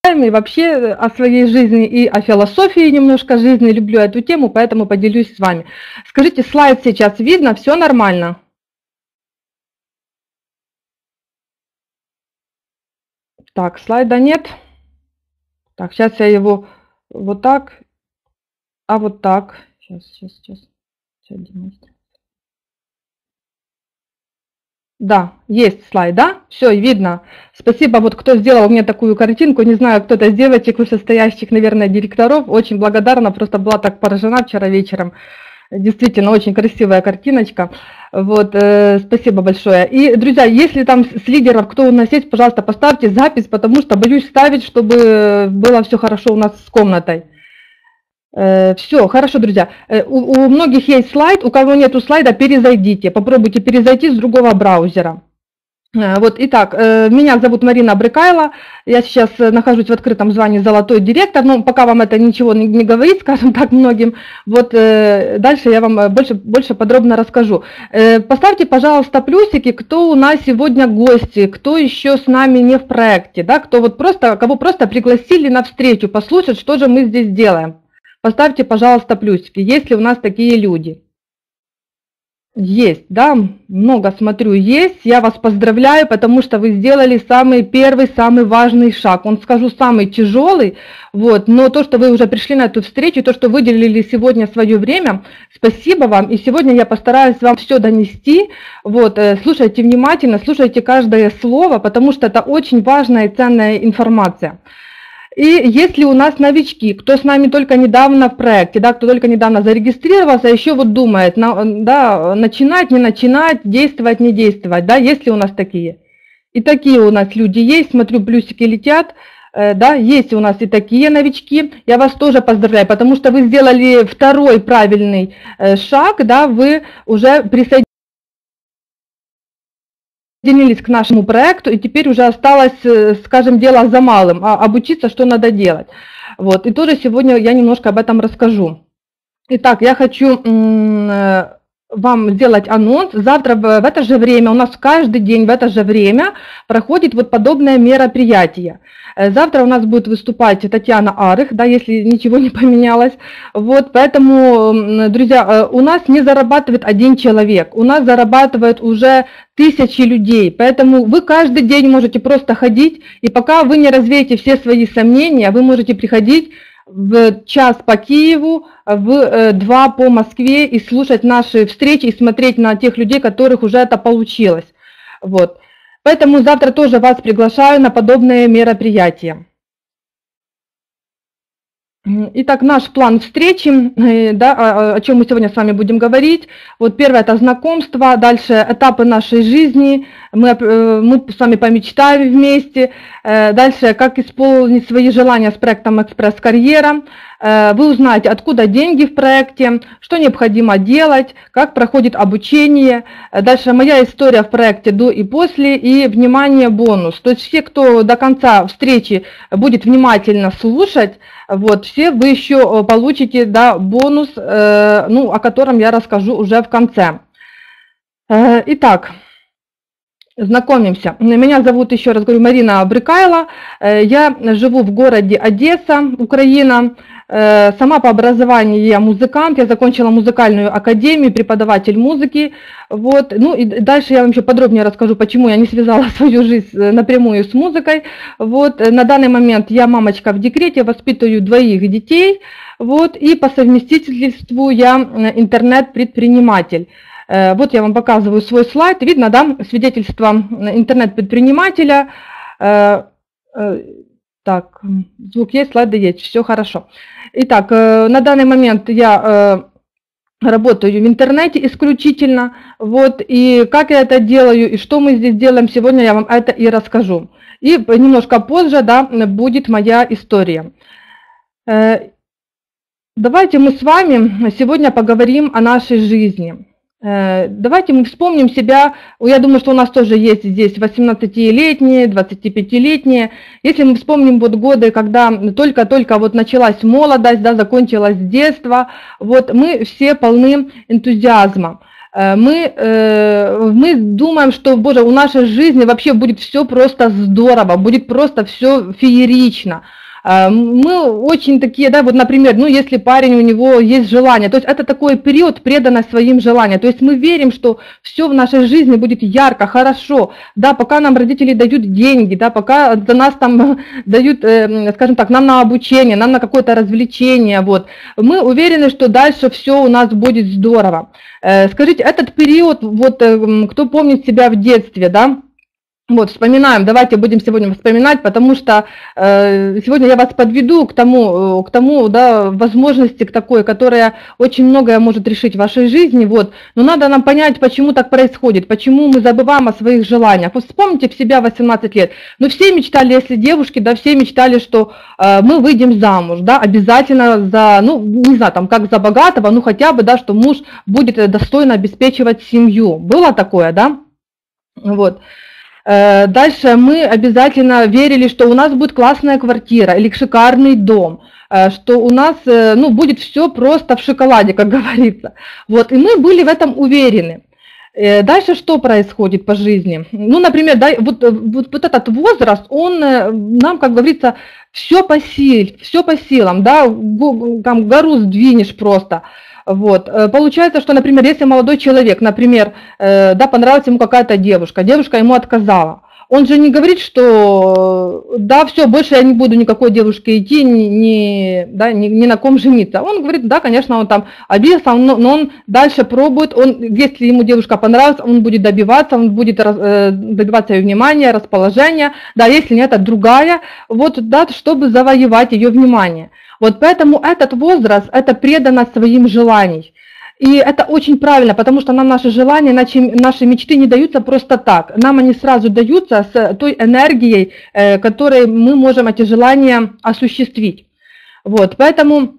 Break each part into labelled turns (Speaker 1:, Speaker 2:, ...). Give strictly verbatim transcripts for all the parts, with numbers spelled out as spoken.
Speaker 1: и вообще о своей жизни и о философии немножко жизни. Люблю эту тему, поэтому поделюсь с вами. Скажите, слайд сейчас видно? Все нормально? Так, слайда нет. Так, сейчас я его вот так, а вот так. Сейчас, сейчас, сейчас. Сейчас демонстрирую. Да, есть слайд, да? Все, видно. Спасибо, вот кто сделал мне такую картинку. Не знаю, кто-то из девочек, вышестоящих, наверное, директоров. Очень благодарна, просто была так поражена вчера вечером. Действительно, очень красивая картиночка. Вот, э, спасибо большое. И, друзья, если там с лидеров, кто у нас есть, пожалуйста, поставьте запись, потому что боюсь ставить, чтобы было все хорошо у нас с комнатой. Все, хорошо, друзья. У, у многих есть слайд, у кого нету слайда, перезайдите. Попробуйте перезайти с другого браузера. Вот, итак, меня зовут Марина Брыкайло, я сейчас нахожусь в открытом звании «Золотой директор», но пока вам это ничего не, не говорит, скажем так, многим, вот дальше я вам больше, больше подробно расскажу. Поставьте, пожалуйста, плюсики, кто у нас сегодня гости, кто еще с нами не в проекте, да, кто вот просто, кого просто пригласили на встречу послушать, что же мы здесь делаем. Поставьте, пожалуйста, плюсики, есть ли у нас такие люди. Есть, да, много смотрю, есть. Я вас поздравляю, потому что вы сделали самый первый, самый важный шаг. Он, скажу, самый тяжелый, вот, но то, что вы уже пришли на эту встречу, то, что выделили сегодня свое время, спасибо вам. И сегодня я постараюсь вам все донести. Вот, слушайте внимательно, слушайте каждое слово, потому что это очень важная и ценная информация. И если у нас новички, кто с нами только недавно в проекте, да, кто только недавно зарегистрировался, еще вот думает, да, начинать, не начинать, действовать, не действовать, да, есть ли у нас такие? И такие у нас люди есть, смотрю, плюсики летят, да, есть у нас и такие новички. Я вас тоже поздравляю, потому что вы сделали второй правильный шаг, да, вы уже присоединились к нашему проекту, и теперь уже осталось, скажем, дело за малым, обучиться, что надо делать. Вот, и тоже сегодня я немножко об этом расскажу. Итак, я хочу вам сделать анонс. Завтра в это же время, у нас каждый день в это же время проходит вот подобное мероприятие. Завтра у нас будет выступать Татьяна Арых, да, если ничего не поменялось. Вот, поэтому, друзья, у нас не зарабатывает один человек, у нас зарабатывает уже тысячи людей. Поэтому вы каждый день можете просто ходить, и пока вы не развеете все свои сомнения, вы можете приходить в час по Киеву, в два по Москве и слушать наши встречи и смотреть на тех людей, которых уже это получилось. Вот. Поэтому завтра тоже вас приглашаю на подобные мероприятия. Итак, наш план встречи, да, о чем мы сегодня с вами будем говорить. Вот первое – это знакомство, дальше этапы нашей жизни, мы, мы с вами помечтаем вместе, дальше как исполнить свои желания с проектом «Экспресс-карьера». Вы узнаете, откуда деньги в проекте, что необходимо делать, как проходит обучение. Дальше моя история в проекте до и после, и, внимание, бонус. То есть все, кто до конца встречи будет внимательно слушать, вот, все вы еще получите, да, бонус, э, ну, о котором я расскажу уже в конце. Э, итак, знакомимся. Меня зовут, еще раз говорю, Марина Брыкайло. Я живу в городе Одесса, Украина. Сама по образованию я музыкант, я закончила музыкальную академию, преподаватель музыки. Вот. Ну и дальше я вам еще подробнее расскажу, почему я не связала свою жизнь напрямую с музыкой. Вот. На данный момент я мамочка в декрете, воспитываю двоих детей. Вот. И по совместительству я интернет-предприниматель. Вот я вам показываю свой слайд. Видно, да, свидетельство интернет-предпринимателя. Так, звук есть, слайды есть, все хорошо. Итак, на данный момент я работаю в интернете исключительно. Вот, и как я это делаю, и что мы здесь делаем, сегодня я вам это и расскажу. И немножко позже, да, будет моя история. Давайте мы с вами сегодня поговорим о нашей жизни. Давайте мы вспомним себя, я думаю, что у нас тоже есть здесь восемнадцатилетние, двадцатипятилетние. Если мы вспомним вот годы, когда только-только вот началась молодость, да, закончилось детство, вот мы все полны энтузиазма. Э, Мы, э, мы думаем, что, боже, у нашей жизни вообще будет все просто здорово, будет просто все феерично. Э, Мы очень такие, да, вот, например, ну, если парень, у него есть желание, то есть это такой период преданности своим желаниям, то есть мы верим, что все в нашей жизни будет ярко, хорошо, да, пока нам родители дают деньги, да, пока за нас там дают, э, скажем так, нам на обучение, нам на какое-то развлечение, вот, мы уверены, что дальше все у нас будет здорово. Э, Скажите, этот период, вот, э, кто помнит себя в детстве, да, вот, вспоминаем, давайте будем сегодня вспоминать, потому что э, сегодня я вас подведу к тому, э, к тому, да, возможности к такой, которая очень многое может решить в вашей жизни, вот, но надо нам понять, почему так происходит, почему мы забываем о своих желаниях. Вот вспомните в себя восемнадцать лет, ну, все мечтали, если девушки, да, все мечтали, что э, мы выйдем замуж, да, обязательно за, ну, не знаю, там, как за богатого, ну, хотя бы, да, что муж будет достойно обеспечивать семью. Было такое, да? Вот. Э, Дальше мы обязательно верили, что у нас будет классная квартира или шикарный дом, э, что у нас, э, ну, будет все просто в шоколаде, как говорится. Вот, и мы были в этом уверены. Э, Дальше что происходит по жизни? Ну, например, да, вот, э, вот, вот этот возраст, он э, нам, как говорится, все по силе, все по силам, да, го- там гору сдвинешь просто. Вот. Э, Получается, что, например, если молодой человек, например, э, да, понравилась ему какая-то девушка, девушка ему отказала, он же не говорит, что э, да, все, больше я не буду никакой девушке идти, ни, ни, да, ни, ни на ком жениться. Он говорит, да, конечно, он там обиделся, но, но он дальше пробует, он, если ему девушка понравилась, он будет добиваться, он будет раз- э, добиваться ее внимания, расположения, да, если нет, это другая, вот, да, чтобы завоевать ее внимание. Вот поэтому этот возраст – это преданность своим желаниям. И это очень правильно, потому что нам наши желания, наши, наши мечты не даются просто так. Нам они сразу даются с той энергией, э, которой мы можем эти желания осуществить. Вот, поэтому,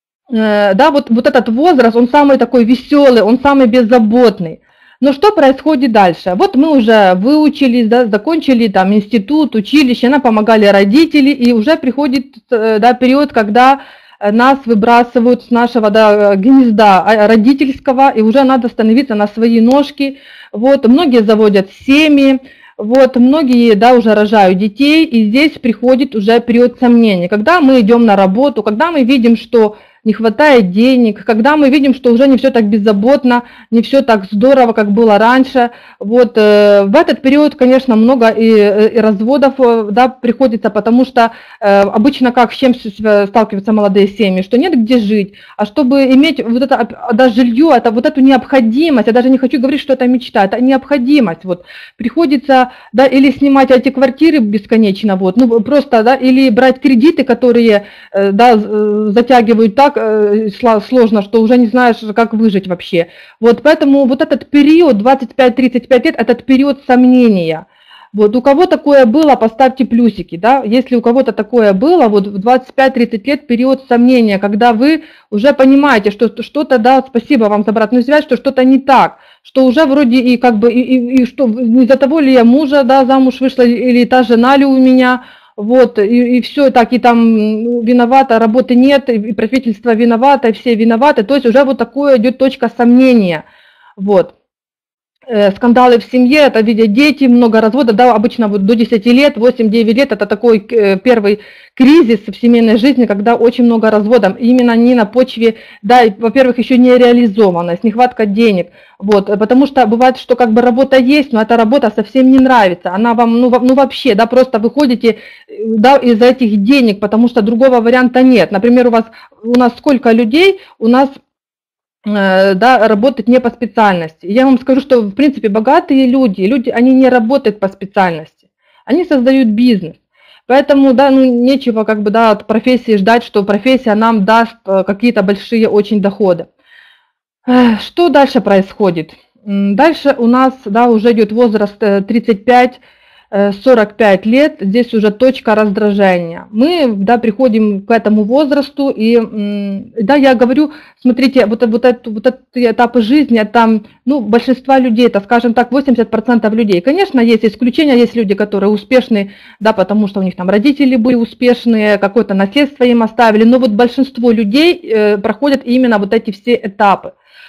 Speaker 1: э, да, вот, вот этот возраст, он самый такой веселый, он самый беззаботный. Но что происходит дальше? Вот мы уже выучились, да, закончили там институт, училище, нам помогали родители, и уже приходит, э, да, период, когда э, нас выбрасывают с нашего, да, гнезда а, родительского, и уже надо становиться на свои ножки. Вот, многие заводят семьи, вот, многие, да, уже рожают детей, и здесь приходит уже период сомнений. Когда мы идем на работу, когда мы видим, что не хватает денег, когда мы видим, что уже не все так беззаботно, не все так здорово, как было раньше. Вот, э, в этот период, конечно, много и, и разводов, э, да, приходится, потому что э, обычно как, с чем с- сталкиваются молодые семьи, что нет где жить, а чтобы иметь вот это, оп- да, жилье, это вот эту необходимость, я даже не хочу говорить, что это мечта, это необходимость, вот, приходится, да, или снимать эти квартиры бесконечно, вот, ну, просто, да, или брать кредиты, которые, э, да, з- э, затягивают так э, сла- сложно, что уже не знаешь, как выжить вообще. Вот поэтому вот этот период, двадцать пять тридцать пять лет, этот период сомнения. Вот у кого такое было, поставьте плюсики, да, если у кого-то такое было, вот в двадцать пять тридцать лет период сомнения, когда вы уже понимаете, что что-то, да, спасибо вам за обратную связь, что что-то не так, что уже вроде и как бы, и, и, и что, из-за того ли я мужа, да, замуж вышла, или та жена ли у меня, вот, и, и все, так, и там ну, виновата, работы нет, и правительство виновато, и все виноваты, то есть уже вот такое идет точка сомнения, вот. Э, Скандалы в семье, это видят дети, много разводов, да, обычно вот до десяти лет, восемь-девять лет, это такой э, первый кризис в семейной жизни, когда очень много разводов, именно не на почве, да, и, во-первых, еще не реализованность, нехватка денег, вот, э, потому что бывает, что как бы работа есть, но эта работа совсем не нравится, она вам, ну, во- ну вообще, да, просто вы ходите, э, да, из-за этих денег, потому что другого варианта нет, например, у вас, у нас сколько людей, у нас э, да, работать не по специальности. Я вам скажу, что в принципе богатые люди, люди, они не работают по специальности, они создают бизнес. Поэтому, да, ну, нечего как бы, да, от профессии ждать, что профессия нам даст э, какие-то большие очень доходы. Эх, Что дальше происходит? М, Дальше у нас, да, уже идет возраст э, тридцать пять сорок пять лет, здесь уже точка раздражения. Мы, да, приходим к этому возрасту, и, м, да, я говорю, смотрите, вот, вот, это, вот эти этапы жизни, там, ну, большинство людей, это, скажем так, восемьдесят процентов людей. Конечно, есть исключения, есть люди, которые успешны, да, потому что у них там родители были успешные, какое-то наследство им оставили, но вот большинство людей э, проходят именно вот эти все этапы.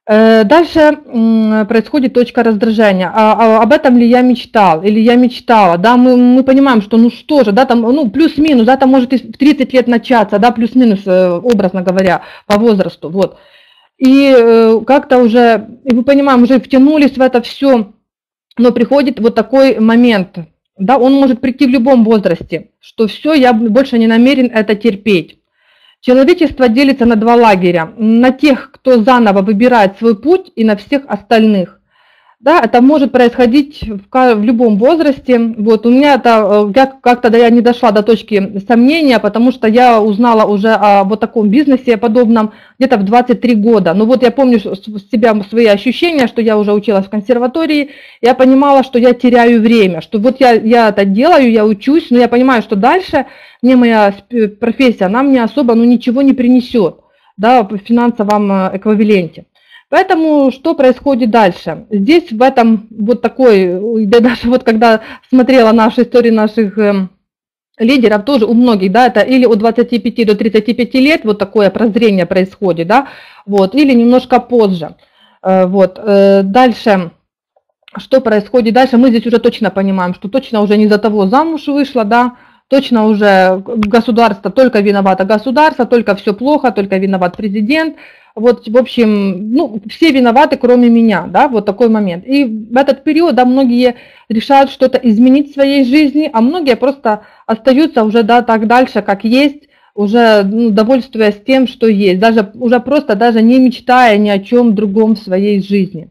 Speaker 1: Э, Дальше м, происходит точка раздражения. А, а об этом ли я мечтал или я мечтала? Да, мы, мы понимаем, что ну что же, да, там, ну плюс-минус, да, там может и в тридцать лет начаться, да, плюс-минус, э, образно говоря, по возрасту, вот. И э, как-то уже, и мы понимаем, уже втянулись в это все, но приходит вот такой момент, да, он может прийти в любом возрасте, что все, я больше не намерен это терпеть. Человечество делится на два лагеря: на тех, кто заново выбирает свой путь, и на всех остальных. Да, это может происходить в, ка- в любом возрасте. Вот у меня это, э, я как-то да, я не дошла до точки сомнения, потому что я узнала уже о вот таком бизнесе подобном где-то в двадцать три года. Ну вот я помню с- с себя, свои ощущения, что я уже училась в консерватории, я понимала, что я теряю время, что вот я, я это делаю, я учусь, но я понимаю, что дальше мне моя сп- профессия, она мне особо ну, ничего не принесет, да, в финансовом э, эквиваленте. Поэтому что происходит дальше? Здесь в этом вот такой, да даже вот когда смотрела наши истории наших эм, лидеров, тоже у многих, да, это или от двадцати пяти до тридцати пяти лет вот такое прозрение происходит, да, вот, или немножко позже. Э, Вот, э, дальше, что происходит дальше, мы здесь уже точно понимаем, что точно уже не за того замуж вышла, да, точно уже государство, только виновато государство, только все плохо, только виноват президент. Вот, в общем, ну, все виноваты, кроме меня, да, вот такой момент. И в этот период, да, многие решают что-то изменить в своей жизни, а многие просто остаются уже, да, так дальше, как есть, уже ну, довольствуясь тем, что есть, даже уже просто даже не мечтая ни о чем другом в своей жизни.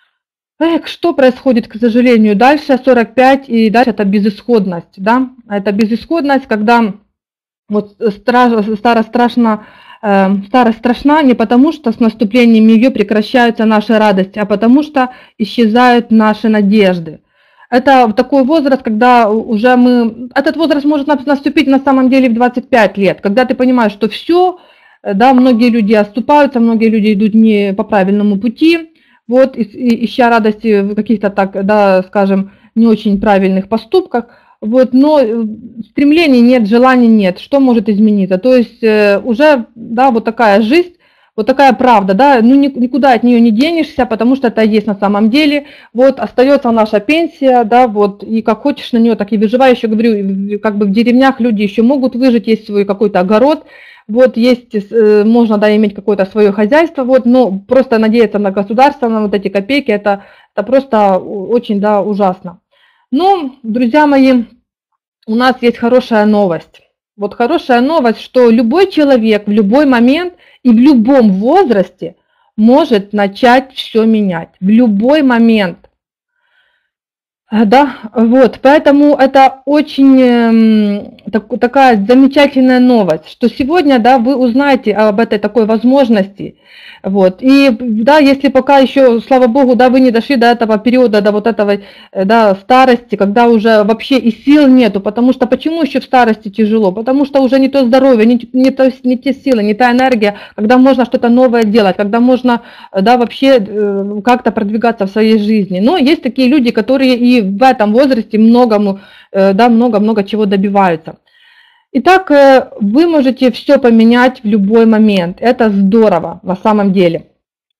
Speaker 1: Эх, что происходит, к сожалению, дальше сорок пять и дальше это безысходность, да, это безысходность, когда вот страш, старость страшно, э, старость страшна не потому, что с наступлением ее прекращаются наши радости, а потому что исчезают наши надежды. Это такой возраст, когда уже мы, этот возраст может наступить на самом деле в двадцать пять лет, когда ты понимаешь, что все, да, многие люди оступаются, многие люди идут не по правильному пути, вот, ища радости в каких-то так, да, скажем, не очень правильных поступках, вот, но стремлений нет, желаний нет, что может измениться? То есть э, уже, да, вот такая жизнь, вот такая правда, да, ну никуда от нее не денешься, потому что это есть на самом деле, вот, остается наша пенсия, да, вот, и как хочешь на нее, так и выживай, еще говорю, как бы в деревнях люди еще могут выжить, есть свой какой-то огород, вот есть, можно, да, иметь какое-то свое хозяйство, вот, но просто надеяться на государство, на вот эти копейки, это, это просто очень, да, ужасно. Но, друзья мои, у нас есть хорошая новость. Вот хорошая новость, что любой человек в любой момент и в любом возрасте может начать все менять. В любой момент. Да, вот, поэтому это очень эм, так, такая замечательная новость, что сегодня, да, вы узнаете об этой такой возможности, вот, и, да, если пока еще, слава богу, да, вы не дошли до этого периода, до вот этого, э, да, старости, когда уже вообще и сил нету, потому что, почему еще в старости тяжело? Потому что уже не то здоровье, не, не, то, не те силы, не та энергия, когда можно что-то новое делать, когда можно, да, вообще э, как-то продвигаться в своей жизни, но есть такие люди, которые и в этом возрасте многому, да, много-много чего добиваются. Итак, вы можете все поменять в любой момент. Это здорово на самом деле.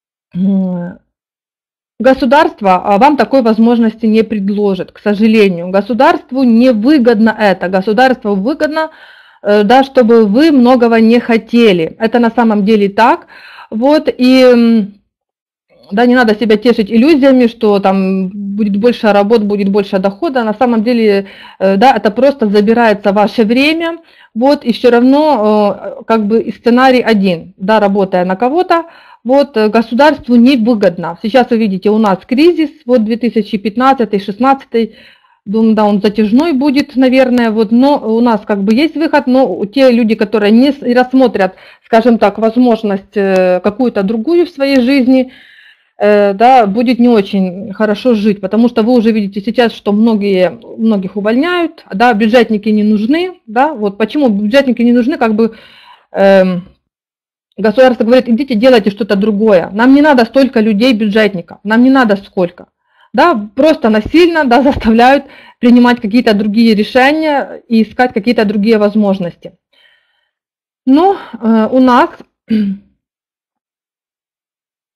Speaker 1: Государство вам такой возможности не предложит, к сожалению. Государству не выгодно это. Государству выгодно, да, чтобы вы многого не хотели. Это на самом деле так. Вот, и да, не надо себя тешить иллюзиями, что там будет больше работ, будет больше дохода. На самом деле, да, это просто забирается ваше время, вот, и все равно как бы сценарий один, да, работая на кого-то, вот, государству невыгодно. Сейчас вы видите, у нас кризис, вот две тысячи пятнадцатый — шестнадцатый, думаю, да, он затяжной будет, наверное, вот, но у нас как бы есть выход, но те люди, которые не рассмотрят, скажем так, возможность какую-то другую в своей жизни, да, будет не очень хорошо жить, потому что вы уже видите сейчас, что многие, многих увольняют, да, бюджетники не нужны, да, вот почему бюджетники не нужны, как бы э, государство говорит, идите делайте что-то другое, нам не надо столько людей бюджетников, нам не надо сколько, да, просто насильно, да, заставляют принимать какие-то другие решения и искать какие-то другие возможности. Но э, у нас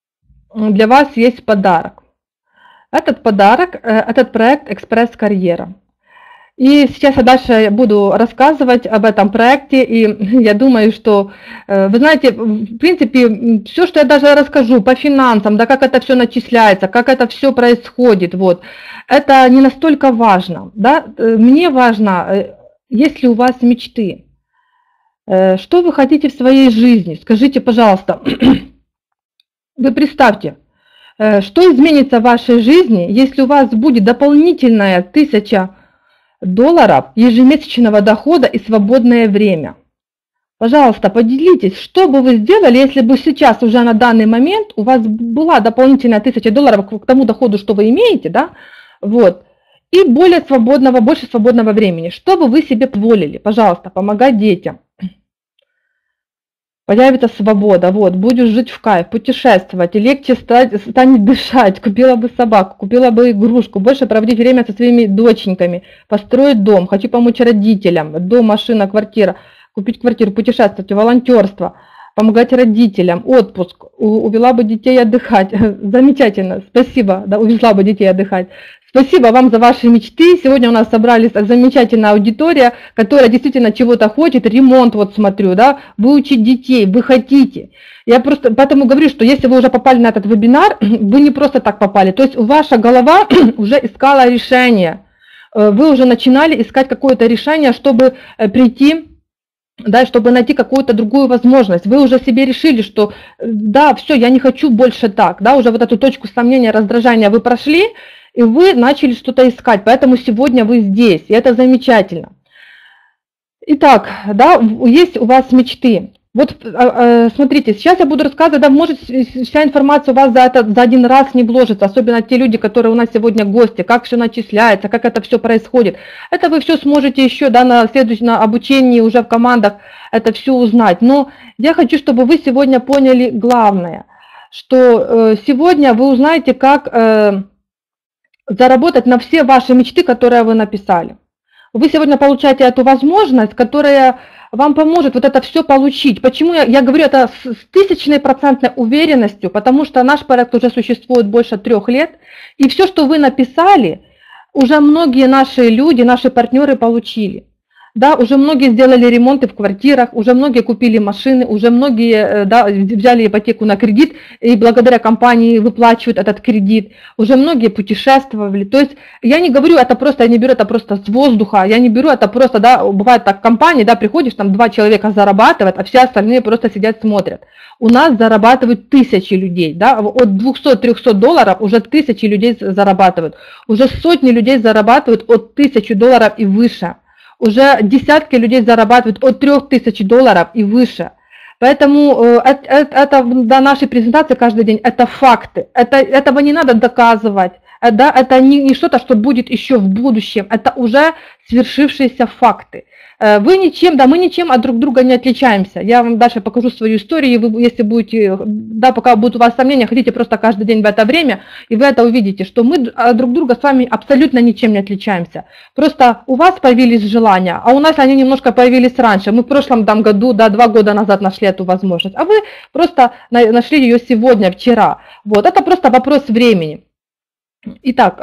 Speaker 1: для вас есть подарок. Этот подарок, этот проект «Экспресс-карьера». И сейчас я дальше буду рассказывать об этом проекте, и я думаю, что, вы знаете, в принципе, все, что я даже расскажу по финансам, да, как это все начисляется, как это все происходит, вот, это не настолько важно, да, мне важно, есть ли у вас мечты, что вы хотите в своей жизни, скажите, пожалуйста, вы представьте, что изменится в вашей жизни, если у вас будет дополнительная тысяча долларов ежемесячного дохода и свободное время. Пожалуйста, поделитесь, что бы вы сделали, если бы сейчас уже на данный момент у вас была дополнительная тысяча долларов к тому доходу, что вы имеете, да, вот, и более свободного, больше свободного времени. Что бы вы себе позволили? Пожалуйста, помогать детям. Появится свобода, вот, будешь жить в кайф, путешествовать, и легче стать, станет дышать, купила бы собаку, купила бы игрушку, больше проводить время со своими доченьками, построить дом, хочу помочь родителям, дом, машина, квартира, купить квартиру, путешествовать, волонтерство, помогать родителям, отпуск, увела бы детей отдыхать, замечательно, спасибо, да, увезла бы детей отдыхать. Спасибо вам за ваши мечты. Сегодня у нас собрались замечательная аудитория, которая действительно чего-то хочет. Ремонт, вот смотрю, да, выучить детей, вы хотите. Я просто поэтому говорю, что если вы уже попали на этот вебинар, вы не просто так попали. То есть ваша голова уже искала решение. Вы уже начинали искать какое-то решение, чтобы прийти, да, чтобы найти какую-то другую возможность. Вы уже себе решили, что да, все, я не хочу больше так. Да, уже вот эту точку сомнения, раздражения вы прошли, и вы начали что-то искать, поэтому сегодня вы здесь, и это замечательно. Итак, да, есть у вас мечты. Вот смотрите, сейчас я буду рассказывать, да, может вся информация у вас за, это, за один раз не вложится, особенно те люди, которые у нас сегодня гости, как все начисляется, как это все происходит. Это вы все сможете еще, да, на следующем на обучении уже в командах это все узнать. Но я хочу, чтобы вы сегодня поняли главное, что сегодня вы узнаете, как заработать на все ваши мечты, которые вы написали. Вы сегодня получаете эту возможность, которая вам поможет вот это все получить. Почему я, я говорю это с, с тысячной процентной уверенностью? Потому что наш проект уже существует больше трех лет, и все, что вы написали, уже многие наши люди, наши партнеры получили. Да, уже многие сделали ремонты в квартирах, уже многие купили машины, уже многие, да, взяли ипотеку на кредит и благодаря компании выплачивают этот кредит, уже многие путешествовали. То есть я не говорю это просто, я не беру это просто с воздуха, я не беру это просто, да, бывает так в компании, да, приходишь, там два человека зарабатывают, а все остальные просто сидят смотрят. У нас зарабатывают тысячи людей, да, от двухсот-трёхсот долларов уже тысячи людей зарабатывают, уже сотни людей зарабатывают от тысячи долларов и выше. Уже десятки людей зарабатывают от трёх тысяч долларов и выше. Поэтому это, это, это до нашей презентации каждый день, это факты. Это, этого не надо доказывать. Да, это не, не что-то, что будет еще в будущем. Это уже свершившиеся факты. Вы ничем, да, мы ничем от друг друга не отличаемся. Я вам дальше покажу свою историю, и вы, если будете, да, пока будут у вас сомнения, ходите просто каждый день в это время, и вы это увидите, что мы друг друга с вами абсолютно ничем не отличаемся. Просто у вас появились желания, а у нас они немножко появились раньше. Мы в прошлом там, году, да, два года назад нашли эту возможность, а вы просто нашли ее сегодня, вчера. Вот, это просто вопрос времени. Итак,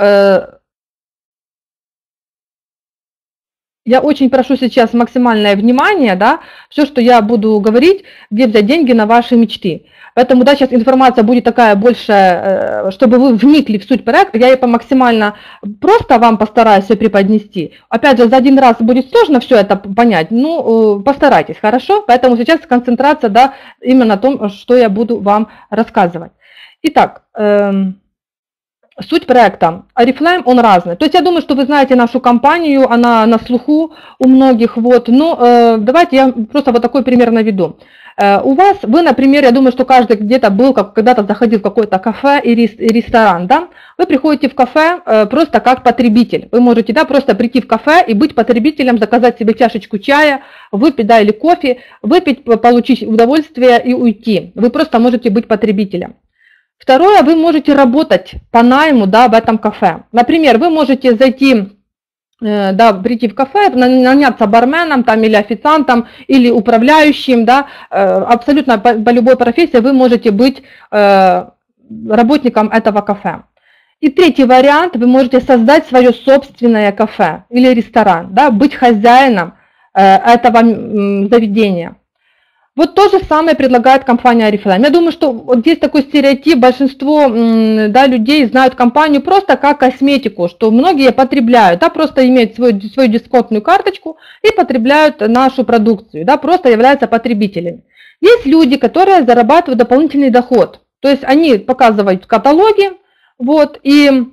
Speaker 1: я очень прошу сейчас максимальное внимание, да, все, что я буду говорить, где взять деньги на ваши мечты. Поэтому, да, сейчас информация будет такая больше, чтобы вы вникли в суть проекта, я ее максимально просто вам постараюсь все преподнести. Опять же, за один раз будет сложно все это понять, ну, постарайтесь, хорошо? Поэтому сейчас концентрация, да, именно на том, что я буду вам рассказывать. Итак, эм... суть проекта. Oriflame, он разный. То есть я думаю, что вы знаете нашу компанию, она на слуху у многих. Вот. Но э, давайте я просто вот такой пример наведу. Э, у вас, вы, например, я думаю, что каждый где-то был, как когда-то заходил в какое-то кафе и, рес, и ресторан. Да? Вы приходите в кафе э, просто как потребитель. Вы можете, да, просто прийти в кафе и быть потребителем, заказать себе чашечку чая, выпить, да, или кофе, выпить, получить удовольствие и уйти. Вы просто можете быть потребителем. Второе, вы можете работать по найму, да, в этом кафе. Например, вы можете зайти, да, прийти в кафе, наняться барменом там, или официантом, или управляющим, да, абсолютно по, по любой профессии вы можете быть, работникам этого кафе. И третий вариант, вы можете создать свое собственное кафе или ресторан, да, быть хозяином этого заведения. Вот то же самое предлагает компания Oriflame. Я думаю, что вот здесь такой стереотип, большинство да, людей знают компанию просто как косметику, что многие потребляют, да, просто имеют свою, свою дисконтную карточку и потребляют нашу продукцию, да, просто являются потребителями. Есть люди, которые зарабатывают дополнительный доход, то есть они показывают каталоги, вот, и э,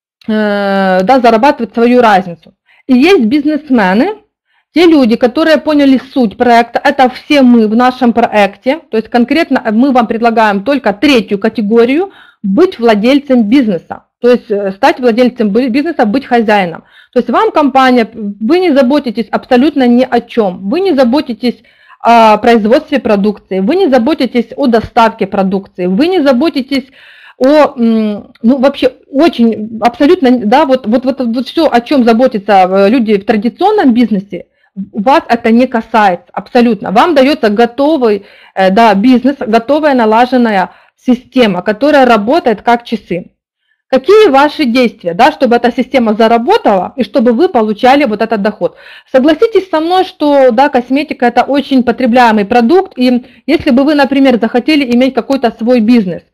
Speaker 1: да, зарабатывают свою разницу. И есть бизнесмены, те люди, которые поняли суть проекта, это все мы в нашем проекте, то есть конкретно мы вам предлагаем только третью категорию, быть владельцем бизнеса, то есть стать владельцем бизнеса, быть хозяином. То есть вам компания, вы не заботитесь абсолютно ни о чем, вы не заботитесь о производстве продукции, вы не заботитесь о доставке продукции, вы не заботитесь о, ну вообще очень, абсолютно, да, вот, вот, вот, вот все, о чем заботятся люди в традиционном бизнесе, вас это не касается абсолютно. Вам дается готовый да, бизнес, готовая налаженная система, которая работает как часы. Какие ваши действия, да, чтобы эта система заработала и чтобы вы получали вот этот доход? Согласитесь со мной, что да, косметика это очень потребляемый продукт, и если бы вы, например, захотели иметь какой-то свой бизнес,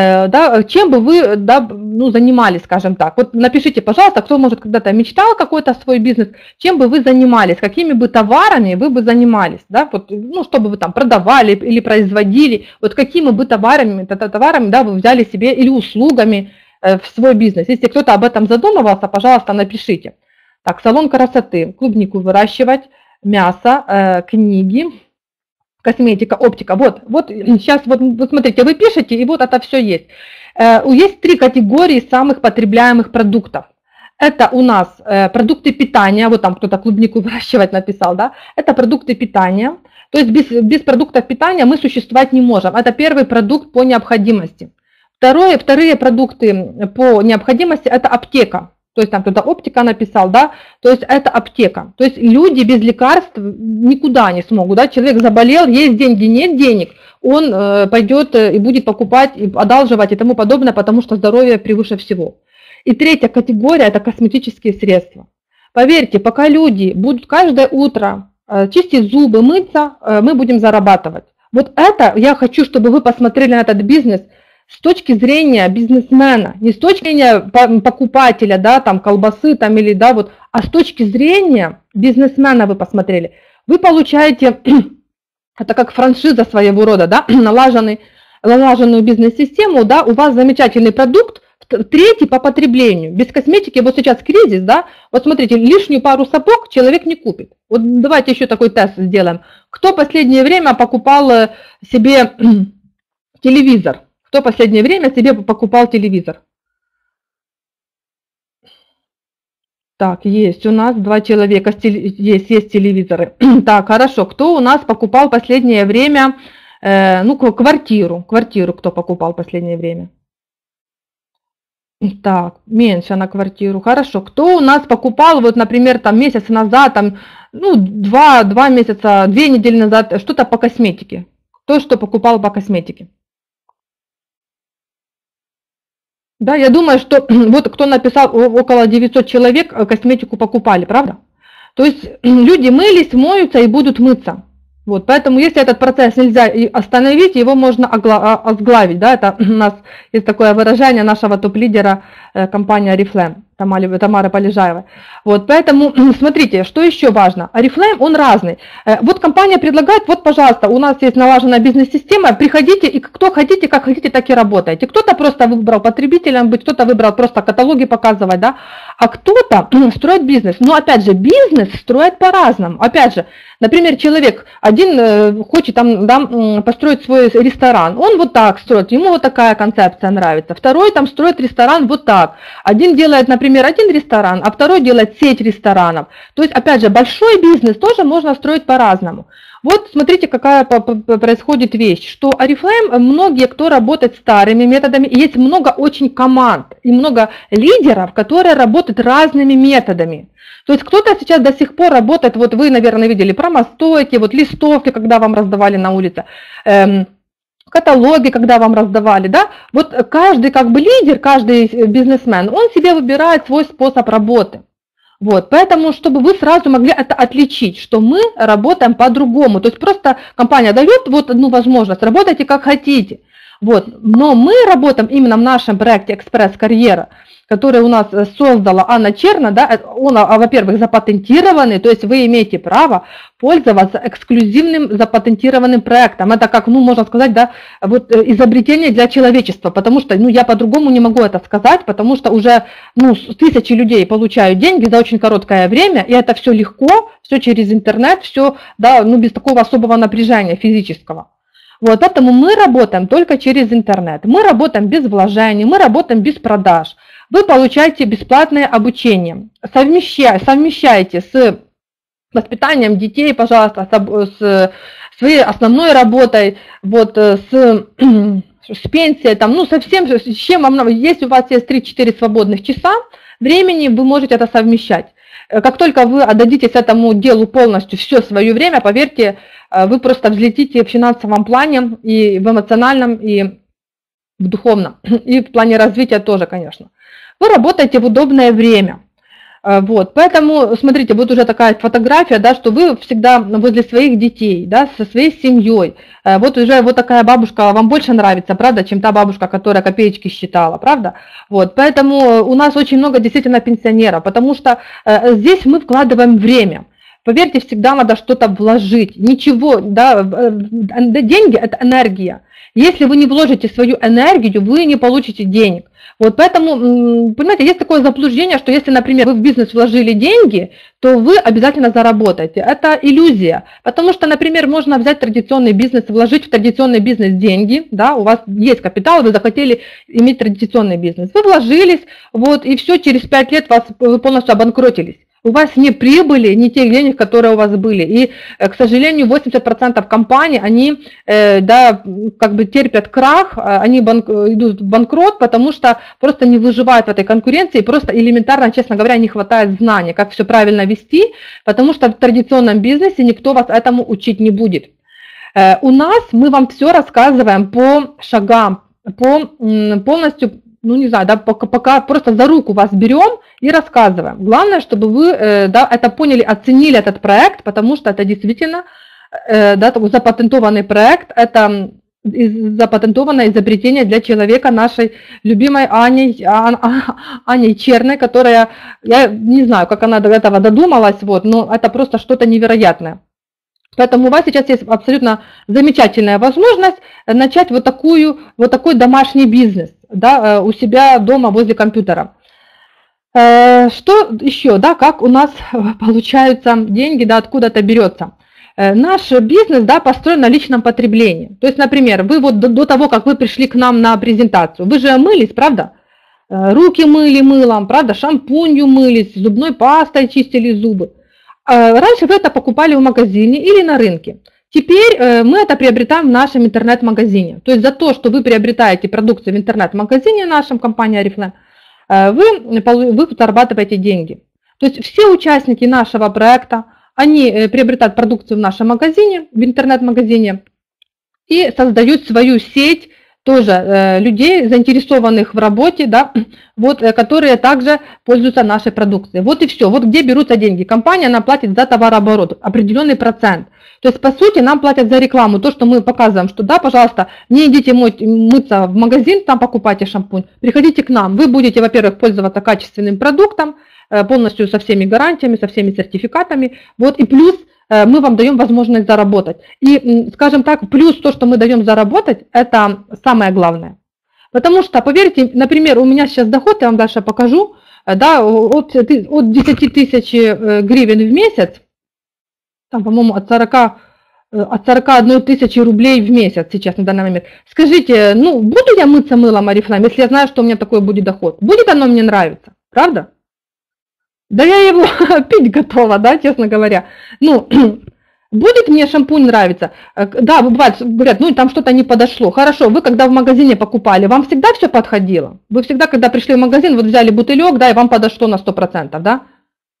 Speaker 1: да, чем бы вы да, ну, занимались, скажем так. Вот напишите, пожалуйста, кто, может, когда-то мечтал какой-то свой бизнес, чем бы вы занимались, какими бы товарами вы бы занимались, да, вот, ну, чтобы вы там продавали или производили, вот какими бы товарами, товарами да, вы взяли себе или услугами в свой бизнес. Если кто-то об этом задумывался, пожалуйста, напишите. Так, салон красоты, клубнику выращивать, мясо, книги, косметика, оптика. Вот, вот сейчас вот вы смотрите, вы пишете, и вот это все есть. Есть три категории самых потребляемых продуктов. Это у нас продукты питания, вот там кто-то клубнику выращивать написал, да, это продукты питания. То есть без, без продуктов питания мы существовать не можем. Это первый продукт по необходимости. Второе, вторые продукты по необходимости это аптека. То есть там кто-то оптика написал, да, то есть это аптека. То есть люди без лекарств никуда не смогут, да, человек заболел, есть деньги, нет денег, он э, пойдет и будет покупать, и одалживать и тому подобное, потому что здоровье превыше всего. И третья категория это косметические средства. Поверьте, пока люди будут каждое утро э, чистить зубы, мыться, э, мы будем зарабатывать. Вот это я хочу, чтобы вы посмотрели на этот бизнес с точки зрения бизнесмена, не с точки зрения покупателя, да, там колбасы там или да, вот, а с точки зрения бизнесмена вы посмотрели. Вы получаете, это как франшиза своего рода, да, налаженный, налаженную бизнес-систему, да, у вас замечательный продукт, третий по потреблению. Без косметики, вот сейчас кризис, да, вот смотрите, лишнюю пару сапог человек не купит. Вот давайте еще такой тест сделаем. Кто в последнее время покупал себе телевизор? Кто в последнее время себе покупал телевизор? Так, есть у нас два человека, есть, есть телевизоры. Так, хорошо. Кто у нас покупал в последнее время, э, ну, квартиру? Квартиру кто покупал в последнее время? Так, меньше на квартиру. Хорошо. Кто у нас покупал, вот, например, там месяц назад, там, ну, два, два месяца, две недели назад, что-то по косметике? Кто что покупал по косметике? Да, я думаю, что вот кто написал, около девятисот человек косметику покупали, правда? То есть люди мылись, моются и будут мыться. Вот, поэтому если этот процесс нельзя остановить, его можно озглавить. Да? Это у нас есть такое выражение нашего топ-лидера компании Oriflame, Тамары Полежаевой. Вот, поэтому смотрите, что еще важно. Oriflame, он разный. Вот компания предлагает, вот, пожалуйста, у нас есть налаженная бизнес-система, приходите и кто хотите, как хотите, так и работаете. Кто-то просто выбрал потребителем быть, кто-то выбрал просто каталоги показывать, да, а кто-то строит бизнес. Но опять же, бизнес строит по-разному. Опять же, например, человек один хочет там, да, построить свой ресторан, он вот так строит, ему вот такая концепция нравится. Второй там строит ресторан вот так. Один делает, например, один ресторан, а второй делает сеть ресторанов. То есть, опять же, большой бизнес тоже можно строить по-разному. Вот смотрите, какая происходит вещь, что Oriflame, многие, кто работает старыми методами, есть много очень команд и много лидеров, которые работают разными методами. То есть кто-то сейчас до сих пор работает, вот вы, наверное, видели промостойки, вот листовки, когда вам раздавали на улице, эм, каталоги, когда вам раздавали, да, вот каждый как бы лидер, каждый бизнесмен, он себе выбирает свой способ работы. Вот, поэтому, чтобы вы сразу могли это отличить, что мы работаем по-другому. То есть просто компания дает вот одну возможность, работайте как хотите. Вот, но мы работаем именно в нашем проекте «Экспресс-карьера», который у нас создала Анна Черна, да, он, во-первых, запатентированный, то есть вы имеете право пользоваться эксклюзивным запатентированным проектом. Это как, ну, можно сказать, да, вот изобретение для человечества, потому что, ну, я по-другому не могу это сказать, потому что уже, ну, тысячи людей получают деньги за очень короткое время, и это все легко, все через интернет, все, да, ну, без такого особого напряжения физического. Вот, поэтому мы работаем только через интернет, мы работаем без вложений, мы работаем без продаж. Вы получаете бесплатное обучение, совмещаете, совмещаете с воспитанием детей, пожалуйста, с своей основной работой, вот, с, с пенсией, там, ну, совсем, с чем вам, если у вас есть три-четыре свободных часа времени, вы можете это совмещать. Как только вы отдадитесь этому делу полностью все свое время, поверьте, вы просто взлетите в финансовом плане, и в эмоциональном, и в духовном, и в плане развития тоже, конечно. Вы работаете в удобное время. Вот, поэтому, смотрите, вот уже такая фотография, да, что вы всегда возле своих детей, да, со своей семьей. Вот уже вот такая бабушка вам больше нравится, правда, чем та бабушка, которая копеечки считала, правда? Вот, поэтому у нас очень много действительно пенсионеров, потому что здесь мы вкладываем время. Поверьте, всегда надо что-то вложить. Ничего, да, деньги – это энергия. Если вы не вложите свою энергию, вы не получите денег. Вот поэтому, понимаете, есть такое заблуждение, что если, например, вы в бизнес вложили деньги, то вы обязательно заработаете. Это иллюзия, потому что, например, можно взять традиционный бизнес, вложить в традиционный бизнес деньги, да, у вас есть капитал, вы захотели иметь традиционный бизнес, вы вложились, вот, и все, через пять лет вас, вы полностью обанкротились. У вас не прибыли, не тех денег, которые у вас были. И, к сожалению, восемьдесят процентов компаний, они, да, как бы терпят крах, они банк, идут в банкрот, потому что просто не выживают в этой конкуренции, просто элементарно, честно говоря, не хватает знаний, как все правильно вести, потому что в традиционном бизнесе никто вас этому учить не будет. У нас мы вам все рассказываем по шагам, по полностью, ну не знаю, да, пока, пока просто за руку вас берем и рассказываем. Главное, чтобы вы, да, это поняли, оценили этот проект, потому что это действительно, да, такой запатентованный проект, это запатентованное изобретение для человека, нашей любимой Аней, Аней Черной, которая, я не знаю, как она до этого додумалась, вот, но это просто что-то невероятное. Поэтому у вас сейчас есть абсолютно замечательная возможность начать вот, такую, вот такой домашний бизнес, да, у себя дома возле компьютера. Что еще, да, как у нас получаются деньги, да, откуда это берется? Наш бизнес, да, построен на личном потреблении. То есть, например, вы вот до, до того, как вы пришли к нам на презентацию, вы же мылись, правда? Руки мыли мылом, правда, шампунью мылись, зубной пастой чистили зубы. Раньше вы это покупали в магазине или на рынке. Теперь мы это приобретаем в нашем интернет-магазине. То есть за то, что вы приобретаете продукцию в интернет-магазине нашем, компании Oriflame, вы, вы зарабатываете деньги. То есть все участники нашего проекта, они приобретают продукцию в нашем магазине, в интернет-магазине, и создают свою сеть тоже э, людей, заинтересованных в работе, да, вот, э, которые также пользуются нашей продукцией. Вот и все. Вот где берутся деньги. Компания, она платит за товарооборот определенный процент. То есть, по сути, нам платят за рекламу. То, что мы показываем, что да, пожалуйста, не идите мыть, мыться в магазин, там покупайте шампунь, приходите к нам. Вы будете, во-первых, пользоваться качественным продуктом, э, полностью со всеми гарантиями, со всеми сертификатами. Вот, и плюс мы вам даем возможность заработать. И, скажем так, плюс то, что мы даем заработать, это самое главное. Потому что, поверьте, например, у меня сейчас доход, я вам дальше покажу, да, от, от десяти тысяч гривен в месяц, там, по-моему, от сорока, от сорока одной тысячи рублей в месяц сейчас на данный момент. Скажите, ну, буду я мыться мылом Oriflame, если я знаю, что у меня такой будет доход? Будет оно мне нравиться, правда? Да я его пить готова, да, честно говоря. Ну, будет мне шампунь нравиться? Да, бывает, говорят, ну там что-то не подошло. Хорошо, вы когда в магазине покупали, вам всегда все подходило? Вы всегда, когда пришли в магазин, вот взяли бутылек, да, и вам подошло на сто процентов, да?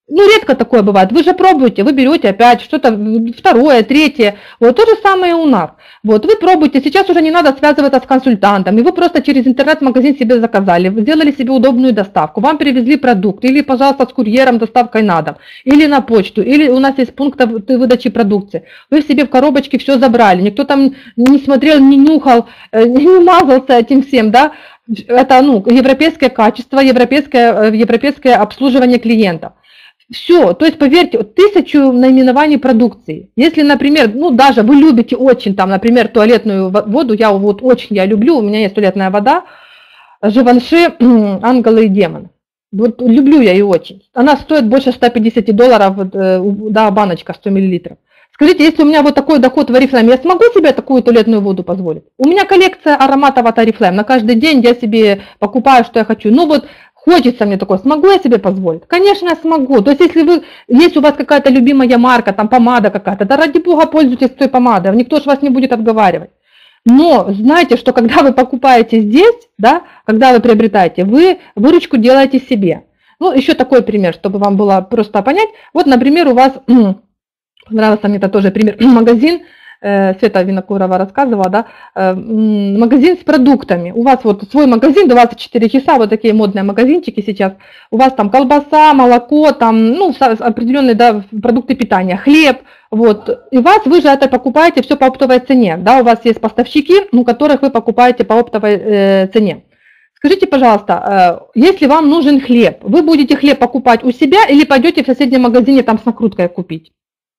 Speaker 1: Ну, редко такое бывает. Вы же пробуете, вы берете опять что-то второе, третье. Вот то же самое у нас. Вот вы пробуете, сейчас уже не надо связываться с консультантом, и вы просто через интернет-магазин себе заказали, вы сделали себе удобную доставку, вам привезли продукт, или, пожалуйста, с курьером доставкой на дом, или на почту, или у нас есть пункт выдачи продукции. Вы себе в коробочке все забрали, никто там не смотрел, не нюхал, не мазался этим всем, да. Это, ну, европейское качество, европейское, европейское обслуживание клиентов. Все, то есть, поверьте, тысячу наименований продукции. Если, например, ну, даже вы любите очень, там, например, туалетную воду, я вот очень я люблю, у меня есть туалетная вода, Живанши, ангелы и демоны. Вот люблю я ее очень. Она стоит больше ста пятидесяти долларов, да, баночка сто миллилитров. Скажите, если у меня вот такой доход в Oriflame, я смогу себе такую туалетную воду позволить? У меня коллекция ароматов от Oriflame, на каждый день я себе покупаю, что я хочу. Ну вот, хочется мне такое, смогу я себе позволить? Конечно, я смогу. То есть, если вы, есть у вас какая-то любимая марка, там помада какая-то, да ради бога пользуйтесь той помадой, никто же вас не будет отговаривать. Но знайте, что когда вы покупаете здесь, да, когда вы приобретаете, вы выручку делаете себе. Ну, еще такой пример, чтобы вам было просто понять. Вот, например, у вас, понравился мне это тоже пример, магазин, Света Винокурова рассказывала, да, магазин с продуктами. У вас вот свой магазин, двадцать четыре часа, вот такие модные магазинчики сейчас. У вас там колбаса, молоко, там, ну, определенные, да, продукты питания, хлеб, вот. И вас, вы же это покупаете все по оптовой цене, да, у вас есть поставщики, у которых вы покупаете по оптовой э, цене. Скажите, пожалуйста, э, если вам нужен хлеб, вы будете хлеб покупать у себя или пойдете в соседнем магазине там с накруткой купить?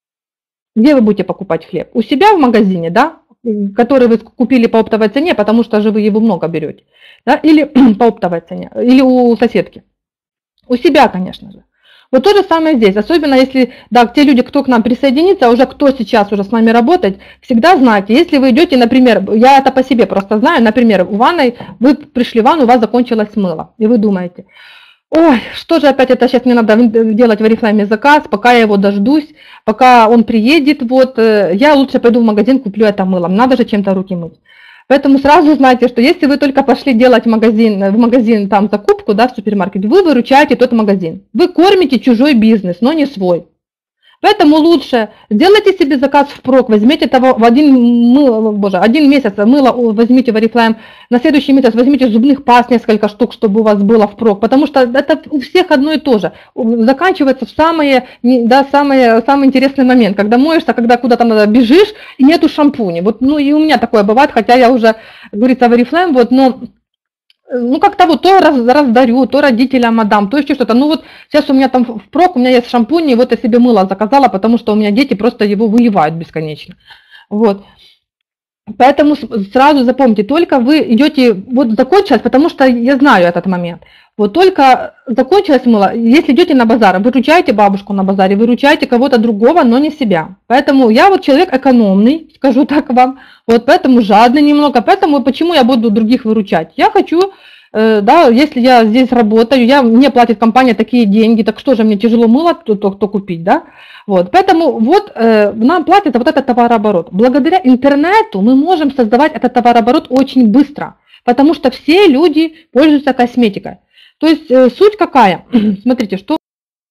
Speaker 1: Где вы будете покупать хлеб? У себя в магазине, да, который вы купили по оптовой цене, потому что же вы его много берете, да, или по оптовой цене, или у соседки. У себя, конечно же. Вот то же самое здесь, особенно если, да, те люди, кто к нам присоединится, уже кто сейчас уже с нами работает, всегда знайте, если вы идете, например, я это по себе просто знаю, например, у ванной, вы пришли в ванну, у вас закончилось мыло, и вы думаете, ой, что же опять это сейчас мне надо делать в Oriflame заказ, пока я его дождусь, пока он приедет, вот, я лучше пойду в магазин, куплю это мыло, надо же чем-то руки мыть. Поэтому сразу знайте, что если вы только пошли делать магазин, в магазин там закупку, да, в супермаркете, вы выручаете тот магазин. Вы кормите чужой бизнес, но не свой. Поэтому лучше сделайте себе заказ впрок, возьмите того в один, мыло, боже, один месяц мыло возьмите в Oriflame, на следующий месяц возьмите зубных паст несколько штук, чтобы у вас было впрок, потому что это у всех одно и то же. Заканчивается в самый, да, самый, самый интересный момент, когда моешься, когда куда-то надо бежишь и нету шампуня. Вот, ну и у меня такое бывает, хотя я уже, говорится, в Oriflame, вот, но... Ну, как-то вот то раз, раздарю, то родителям отдам, то еще что-то. Ну, вот сейчас у меня там впрок, у меня есть шампунь, и вот я себе мыло заказала, потому что у меня дети просто его выливают бесконечно. Вот. Поэтому сразу запомните, только вы идете, вот закончилось, потому что я знаю этот момент. Вот только закончилось мыло, если идете на базар, выручаете бабушку на базаре, выручаете кого-то другого, но не себя. Поэтому я вот человек экономный, скажу так вам, вот поэтому жадный немного, поэтому почему я буду других выручать? Я хочу, э, да, если я здесь работаю, я, мне платит компания такие деньги, так что же мне тяжело мыло, то, то, то купить, да? Вот, поэтому вот э, нам платит вот этот товарооборот. Благодаря интернету мы можем создавать этот товарооборот очень быстро, потому что все люди пользуются косметикой. То есть э, суть какая? Смотрите, что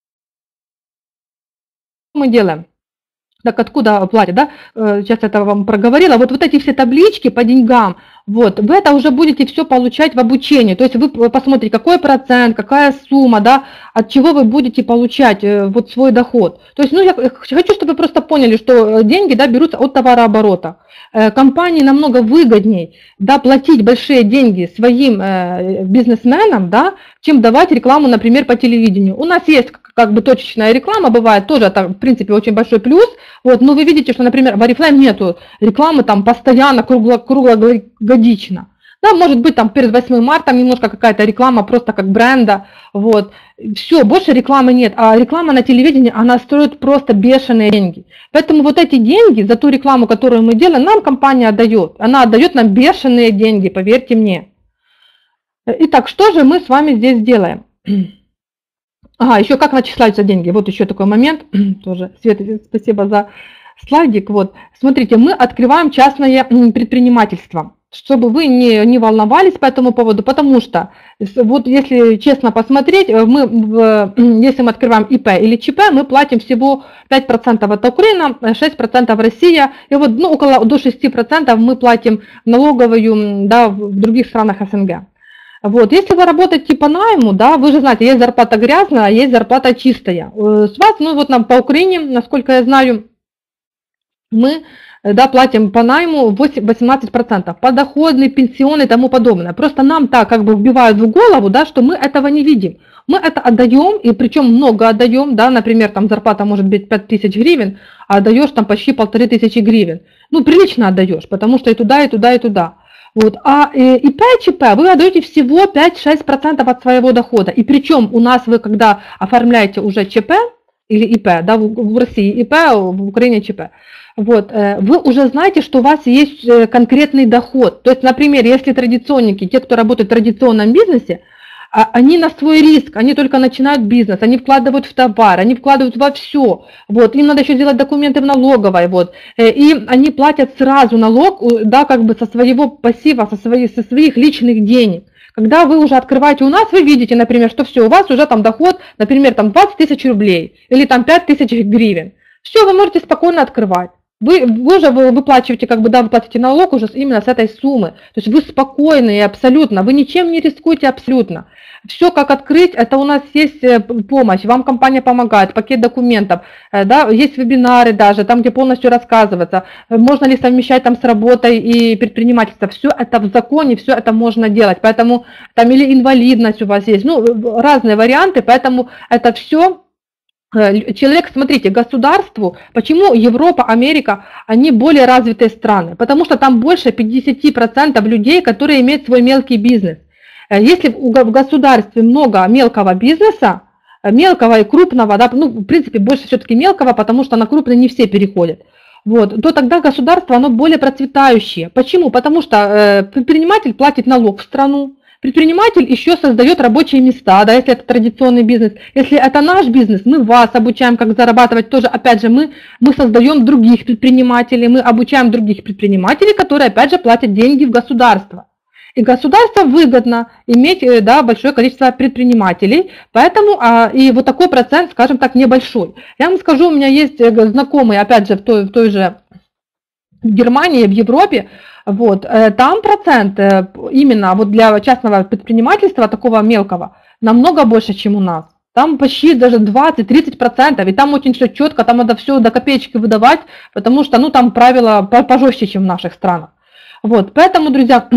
Speaker 1: мы делаем. Так откуда платят, да? Сейчас это вам проговорила. Вот, вот эти все таблички по деньгам, вот, вы это уже будете все получать в обучении. То есть вы посмотрите, какой процент, какая сумма, да, от чего вы будете получать вот свой доход. То есть, ну, я хочу, чтобы вы просто поняли, что деньги, да, берутся от товарооборота. Компании намного выгодней, да, платить большие деньги своим э, бизнесменам, да, чем давать рекламу, например, по телевидению. У нас есть как бы точечная реклама, бывает тоже, это в принципе очень большой плюс, вот, но вы видите, что, например, в Oriflame нету рекламы там постоянно, кругло, круглогодично. Да, может быть, там перед восьмым марта немножко какая-то реклама, просто как бренда, вот. Все, больше рекламы нет, а реклама на телевидении, она стоит просто бешеные деньги. Поэтому вот эти деньги за ту рекламу, которую мы делаем, нам компания отдает. Она отдает нам бешеные деньги, поверьте мне. Итак, что же мы с вами здесь делаем? Ага, еще как начисляются деньги. Вот еще такой момент, тоже, Света, спасибо за слайдик. Вот, смотрите, мы открываем частное предпринимательство. чтобы вы не, не волновались по этому поводу, потому что, вот если честно посмотреть, мы, если мы открываем ИП или ЧП, мы платим всего пять процентов от Украины, шесть процентов Россия, и вот ну, около до шести процентов мы платим налоговую, да, в других странах СНГ. Вот, если вы работаете по найму, да, вы же знаете, есть зарплата грязная, а есть зарплата чистая. С вас, ну вот нам по Украине, насколько я знаю, мы, да, платим по найму восемнадцать процентов, подоходный, пенсионный и тому подобное. Просто нам так как бы вбивают в голову, да, что мы этого не видим. Мы это отдаем, и причем много отдаем, да, например, там зарплата может быть пять тысяч гривен, а отдаешь там почти полторы тысячи гривен. Ну, прилично отдаешь, потому что и туда, и туда, и туда. Вот. А ИП, ЧП вы отдаете всего пять-шесть процентов от своего дохода. И причем у нас вы, когда оформляете уже ЧП или ИП, да, в России ИП, в Украине ЧП, вот, вы уже знаете, что у вас есть конкретный доход. То есть, например, если традиционники, те, кто работает в традиционном бизнесе, они на свой риск, они только начинают бизнес, они вкладывают в товар, они вкладывают во все, вот, им надо еще сделать документы в налоговой, вот, и они платят сразу налог, да, как бы со своего пассива, со своих, со своих личных денег. Когда вы уже открываете у нас, вы видите, например, что все, у вас уже там доход, например, там двадцать тысяч рублей или там пять тысяч гривен, все, вы можете спокойно открывать. Вы, вы уже вы выплачиваете, как бы, да, вы платите налог уже именно с этой суммы. То есть вы спокойны абсолютно, вы ничем не рискуете абсолютно. Все, как открыть, это у нас есть помощь, вам компания помогает, пакет документов, да, есть вебинары даже, там, где полностью рассказывается, можно ли совмещать там с работой и предпринимательство. Все это в законе, все это можно делать. Поэтому там или инвалидность у вас есть, ну, разные варианты, поэтому это все. Человек, смотрите, государству, почему Европа, Америка, они более развитые страны? Потому что там больше пятьдесят процентов людей, которые имеют свой мелкий бизнес. Если в государстве много мелкого бизнеса, мелкого и крупного, да, ну, в принципе, больше все-таки мелкого, потому что на крупный не все переходят, вот, то тогда государство, оно более процветающее. Почему? Потому что э, предприниматель платит налог в страну, предприниматель еще создает рабочие места, да, если это традиционный бизнес. Если это наш бизнес, мы вас обучаем, как зарабатывать тоже. Опять же, мы, мы создаем других предпринимателей, мы обучаем других предпринимателей, которые, опять же, платят деньги в государство. И государству выгодно иметь, да, большое количество предпринимателей, поэтому а, и вот такой процент, скажем так, небольшой. Я вам скажу, у меня есть знакомые, опять же, в той, в той же Германии, в Европе, вот, там процент именно вот для частного предпринимательства, такого мелкого, намного больше, чем у нас. Там почти даже двадцать-тридцать процентов, и там очень все четко, там надо все до копеечки выдавать, потому что, ну, там правила пожестче, чем в наших странах. Вот, поэтому, друзья,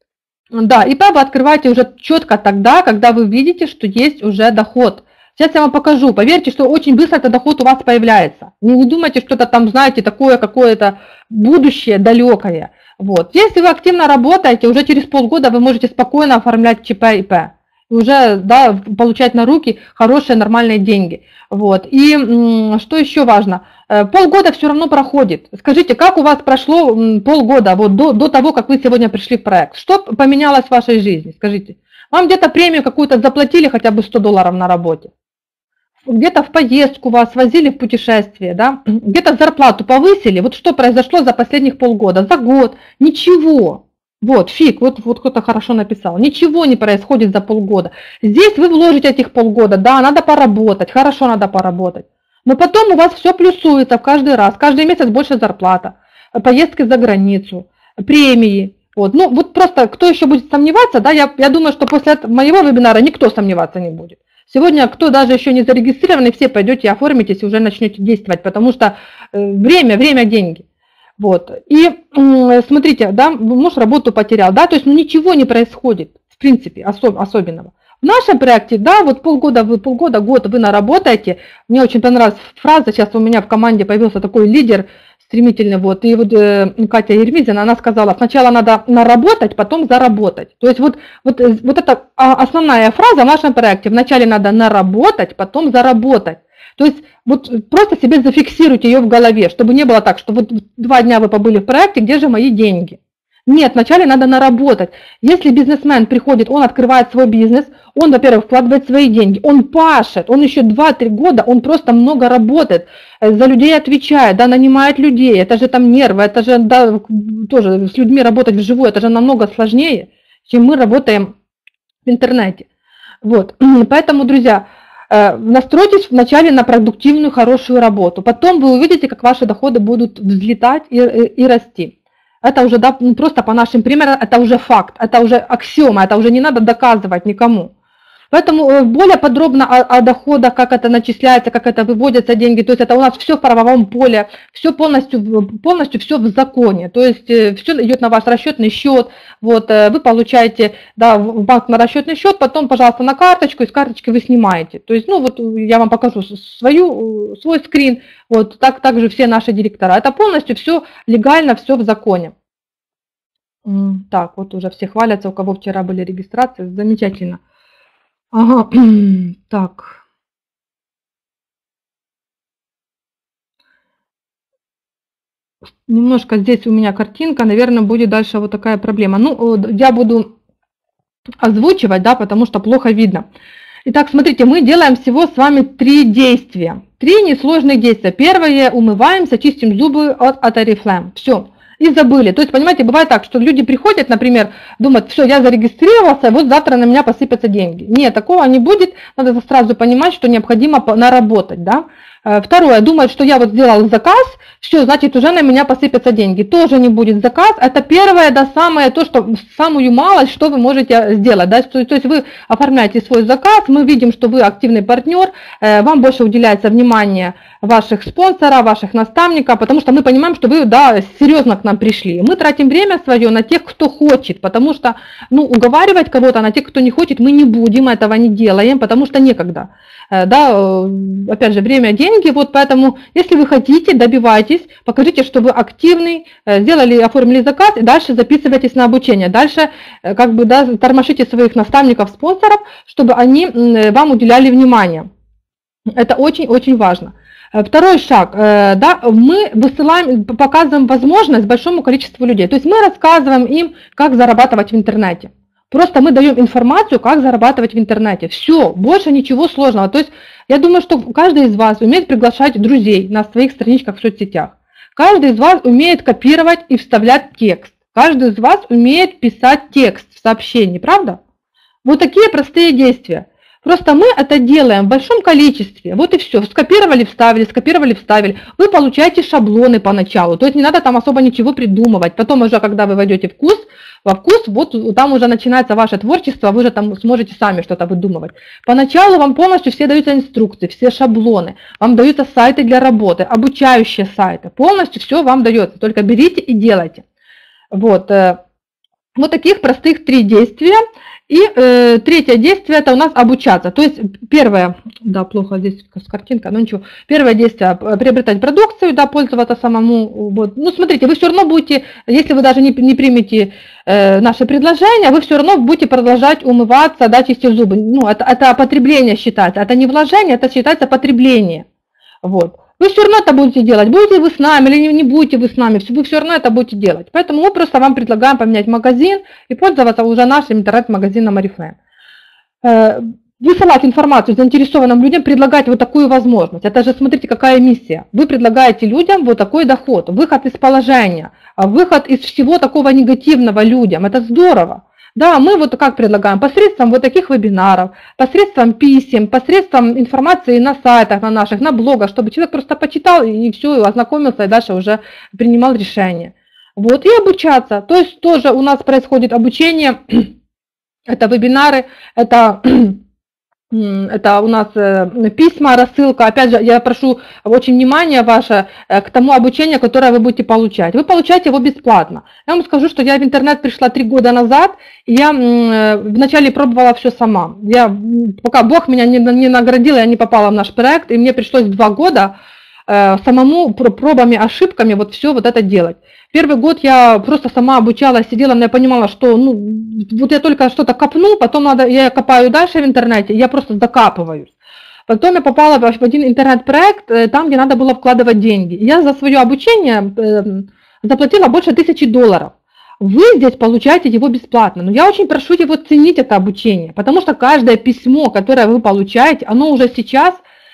Speaker 1: да, ИП вы открываете уже четко тогда, когда вы видите, что есть уже доход. Сейчас я вам покажу. Поверьте, что очень быстро этот доход у вас появляется. Не, не думайте, что это там, знаете, такое какое-то будущее далекое. Вот. Если вы активно работаете, уже через полгода вы можете спокойно оформлять ЧП, ИП. И уже, да, получать на руки хорошие, нормальные деньги. Вот. И что еще важно? Полгода все равно проходит. Скажите, как у вас прошло полгода вот до, до того, как вы сегодня пришли в проект? Что поменялось в вашей жизни? Скажите. Вам где-то премию какую-то заплатили, хотя бы сто долларов на работе? Где-то в поездку вас возили в путешествие, да? Где-то зарплату повысили? Вот что произошло за последних полгода, за год? Ничего. Вот, фиг, вот, вот кто-то хорошо написал. Ничего не происходит за полгода. Здесь вы вложите этих полгода, да, надо поработать, хорошо надо поработать. Но потом у вас все плюсуется в каждый раз, каждый месяц больше зарплата, поездки за границу, премии. Вот, ну вот просто кто еще будет сомневаться, да, я, я думаю, что после этого, моего вебинара никто сомневаться не будет. Сегодня, кто даже еще не зарегистрированный, все пойдете и оформитесь и уже начнете действовать, потому что время, время, деньги. Вот, и смотрите, да, муж работу потерял, да, то есть ну, ничего не происходит, в принципе, особ, особенного. В нашем проекте, да, вот полгода, вы, полгода, год вы наработаете, мне очень понравилась фраза, сейчас у меня в команде появился такой лидер стремительный, вот, и вот э, Катя Ермизина, она сказала, сначала надо наработать, потом заработать. То есть вот, вот, вот это основная фраза в нашем проекте, вначале надо наработать, потом заработать. То есть вот просто себе зафиксируйте ее в голове, чтобы не было так, что вот два дня вы побыли в проекте, где же мои деньги? Нет, вначале надо наработать. Если бизнесмен приходит, он открывает свой бизнес, он, во-первых, вкладывает свои деньги, он пашет, он еще два-три года, он просто много работает, за людей отвечает, да, нанимает людей, это же там нервы, это же, да, тоже с людьми работать вживую, это же намного сложнее, чем мы работаем в интернете. Вот, поэтому, друзья, настройтесь вначале на продуктивную, хорошую работу, потом вы увидите, как ваши доходы будут взлетать и, и, и расти. Это уже, да, просто по нашим примерам, это уже факт, это уже аксиома, это уже не надо доказывать никому. Поэтому более подробно о, о доходах, как это начисляется, как это выводятся деньги, то есть это у нас все в правовом поле, все полностью, полностью все в законе, то есть все идет на ваш расчетный счет, вот, вы получаете, да, в банк на расчетный счет, потом, пожалуйста, на карточку, и с карточки вы снимаете. То есть, ну вот я вам покажу свою, свой скрин, вот так, так же все наши директора. Это полностью все легально, все в законе. Так, вот уже все хвалятся, у кого вчера были регистрации, замечательно. Ага, так. Немножко здесь у меня картинка, наверное, будет дальше вот такая проблема. Ну, я буду озвучивать, да, потому что плохо видно. Итак, смотрите, мы делаем всего с вами три действия. Три несложных действия. Первое, умываемся, чистим зубы от Oriflame. Все. И забыли. То есть, понимаете, бывает так, что люди приходят, например, думают, все, я зарегистрировался, вот завтра на меня посыпятся деньги. Нет, такого не будет. Надо сразу понимать, что необходимо наработать, да. Второе, думают, что я вот сделал заказ, все, значит, уже на меня посыпятся деньги. Тоже не будет заказ. Это первое, да, самое, то, что самую малость, что вы можете сделать. Да? То, то есть вы оформляете свой заказ, мы видим, что вы активный партнер, вам больше уделяется внимание ваших спонсоров, ваших наставников, потому что мы понимаем, что вы, да, серьезно к нам пришли. Мы тратим время свое на тех, кто хочет, потому что, ну, уговаривать кого-то на тех, кто не хочет, мы не будем, этого не делаем, потому что некогда. Да, опять же, время, деньги, вот поэтому, если вы хотите, добивайтесь, покажите, что вы активный, сделали, оформили заказ, и дальше записывайтесь на обучение, дальше, как бы, да, тормошите своих наставников, спонсоров, чтобы они вам уделяли внимание. Это очень-очень важно. Второй шаг, да, мы высылаем, показываем возможность большому количеству людей, то есть мы рассказываем им, как зарабатывать в интернете. Просто мы даем информацию, как зарабатывать в интернете. Все, больше ничего сложного. То есть я думаю, что каждый из вас умеет приглашать друзей на своих страничках в соцсетях. Каждый из вас умеет копировать и вставлять текст. Каждый из вас умеет писать текст в сообщении, правда? Вот такие простые действия. Просто мы это делаем в большом количестве. Вот и все. Скопировали, вставили, скопировали, вставили. Вы получаете шаблоны поначалу. То есть не надо там особо ничего придумывать. Потом уже, когда вы войдете в вкус, во вкус, вот там уже начинается ваше творчество, вы же там сможете сами что-то выдумывать. Поначалу вам полностью все даются инструкции, все шаблоны, вам даются сайты для работы, обучающие сайты. Полностью все вам дается. Только берите и делайте. Вот. Вот таких простых три действия. И э, третье действие – это у нас обучаться. То есть первое, да, плохо здесь картинка, но ничего. Первое действие – приобретать продукцию, да, пользоваться самому. Вот. Ну, смотрите, вы все равно будете, если вы даже не, не примете э, наше предложение, вы все равно будете продолжать умываться, да, чистить зубы. Ну, это, это потребление считается, это не вложение, это считается потребление. Вот. Вы все равно это будете делать, будете вы с нами или не будете вы с нами, вы все равно это будете делать. Поэтому мы просто вам предлагаем поменять магазин и пользоваться уже нашим интернет-магазином Oriflame. Высылать информацию заинтересованным людям, предлагать вот такую возможность. Это же, смотрите, какая миссия. Вы предлагаете людям вот такой доход, выход из положения, выход из всего такого негативного людям. Это здорово. Да, мы вот как предлагаем, посредством вот таких вебинаров, посредством писем, посредством информации на сайтах, на наших, на блогах, чтобы человек просто почитал и все, ознакомился, и дальше уже принимал решение. Вот, и обучаться. То есть тоже у нас происходит обучение, это вебинары, это... Это у нас письма, рассылка. Опять же, я прошу очень внимания ваше к тому обучению, которое вы будете получать. Вы получаете его бесплатно. Я вам скажу, что я в интернет пришла три года назад, и я вначале пробовала все сама. Я, пока Бог меня не, не наградил, я не попала в наш проект, и мне пришлось два года самому пробами, ошибками вот все вот это делать. Первый год я просто сама обучалась, сидела, но я понимала, что ну, вот я только что-то копну, потом надо, я копаю дальше в интернете, я просто закапываюсь. Потом я попала в один интернет-проект, там, где надо было вкладывать деньги. Я за свое обучение заплатила больше тысячи долларов. вы здесь получаете его бесплатно. Но я очень прошу его ценить, это обучение, потому что каждое письмо, которое вы получаете, оно уже сейчас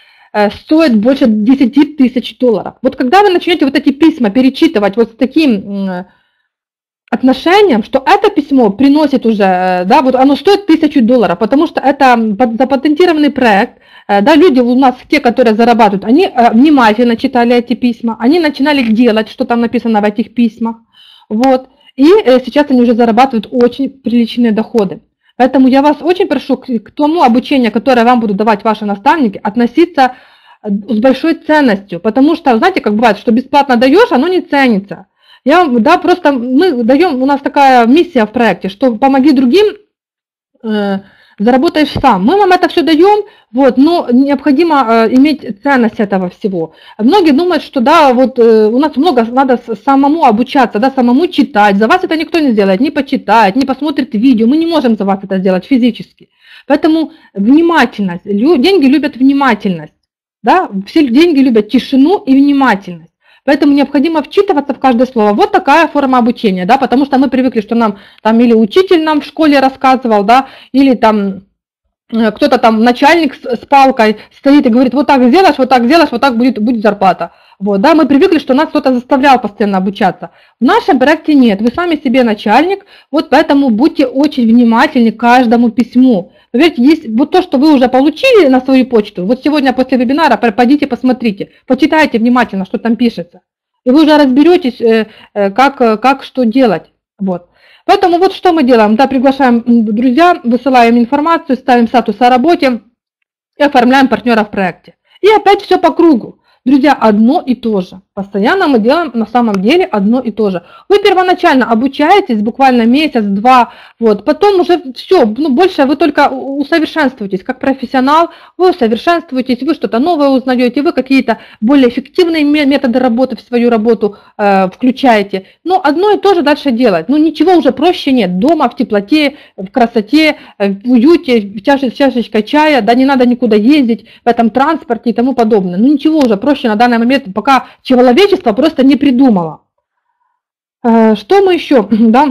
Speaker 1: стоит больше десяти тысяч долларов. Вот когда вы начнете вот эти письма перечитывать вот с таким отношением, что это письмо приносит уже, да, вот оно стоит тысячу долларов, потому что это запатентированный проект, да, люди у нас, те, которые зарабатывают, они внимательно читали эти письма, они начинали делать, что там написано в этих письмах, вот, и сейчас они уже зарабатывают очень приличные доходы. Поэтому я вас очень прошу к, к тому обучению, которое вам будут давать ваши наставники, относиться с большой ценностью, потому что, знаете, как бывает, что бесплатно даешь, оно не ценится. Я, да, просто мы даем, у нас такая миссия в проекте, что помоги другим, э, заработаешь сам. Мы вам это все даем, вот, но необходимо э, иметь ценность этого всего. Многие думают, что да, вот э, у нас много надо самому обучаться, да, самому читать. За вас это никто не сделает, не почитает, не посмотрит видео. Мы не можем за вас это сделать физически. Поэтому внимательность. Лю, деньги любят внимательность. Да? Все деньги любят тишину и внимательность. Поэтому необходимо вчитываться в каждое слово. Вот такая форма обучения, да, потому что мы привыкли, что нам там или учитель нам в школе рассказывал, да, или там кто-то там, начальник с, с палкой стоит и говорит, вот так сделаешь, вот так сделаешь, вот так будет, будет зарплата. Вот, да, мы привыкли, что нас кто-то заставлял постоянно обучаться. В нашем проекте нет, вы сами себе начальник, вот поэтому будьте очень внимательны к каждому письму. Поверьте, есть вот то, что вы уже получили на свою почту, вот сегодня после вебинара пойдите посмотрите, почитайте внимательно, что там пишется. И вы уже разберетесь, как, как что делать. Вот. Поэтому вот что мы делаем. Да, приглашаем друзья, высылаем информацию, ставим статус о работе и оформляем партнера в проекте. И опять все по кругу. Друзья, одно и то же. Постоянно мы делаем на самом деле одно и то же. Вы первоначально обучаетесь, буквально месяц-два, вот, потом уже все, ну, больше вы только усовершенствуетесь. Как профессионал, вы усовершенствуетесь, вы что-то новое узнаете, вы какие-то более эффективные методы работы в свою работу э, включаете. Но одно и то же дальше делать. Ну, ничего уже проще нет. Дома, в теплоте, в красоте, в уюте, в чаше, чашечкой чая, да, не надо никуда ездить, в этом транспорте и тому подобное. Ну, ничего уже проще на данный момент, пока человечество просто не придумало. Что мы еще, да,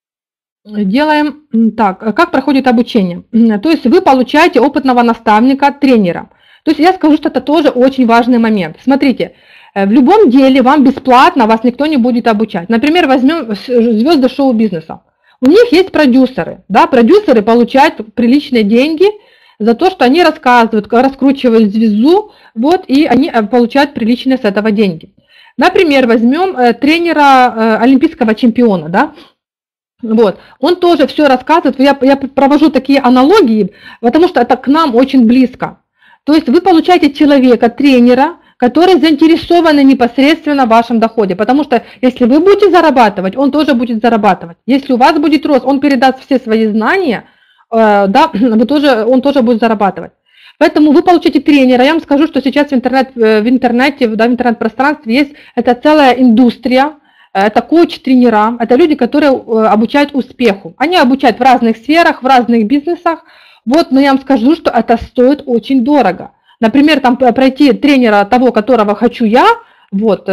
Speaker 1: делаем? Так, как проходит обучение? То есть вы получаете опытного наставника, тренера. То есть я скажу, что это тоже очень важный момент. Смотрите, в любом деле вам бесплатно, вас никто не будет обучать. Например, возьмем звезды шоу-бизнеса. У них есть продюсеры, да, продюсеры получают приличные деньги за то, что они рассказывают, раскручивают звезду, вот, и они получают приличные с этого деньги. Например, возьмем тренера олимпийского чемпиона, да, вот, он тоже все рассказывает, я, я провожу такие аналогии, потому что это к нам очень близко. То есть вы получаете человека, тренера, который заинтересован непосредственно в вашем доходе, потому что если вы будете зарабатывать, он тоже будет зарабатывать. Если у вас будет рост, он передаст все свои знания, да, вы тоже, он тоже будет зарабатывать. Поэтому вы получите тренера. Я вам скажу, что сейчас в, интернет, в интернете, да, в интернет-пространстве есть это целая индустрия, это коуч-тренера, это люди, которые обучают успеху. Они обучают в разных сферах, в разных бизнесах. Вот, но я вам скажу, что это стоит очень дорого. Например, там пройти тренера того, которого хочу я, вот,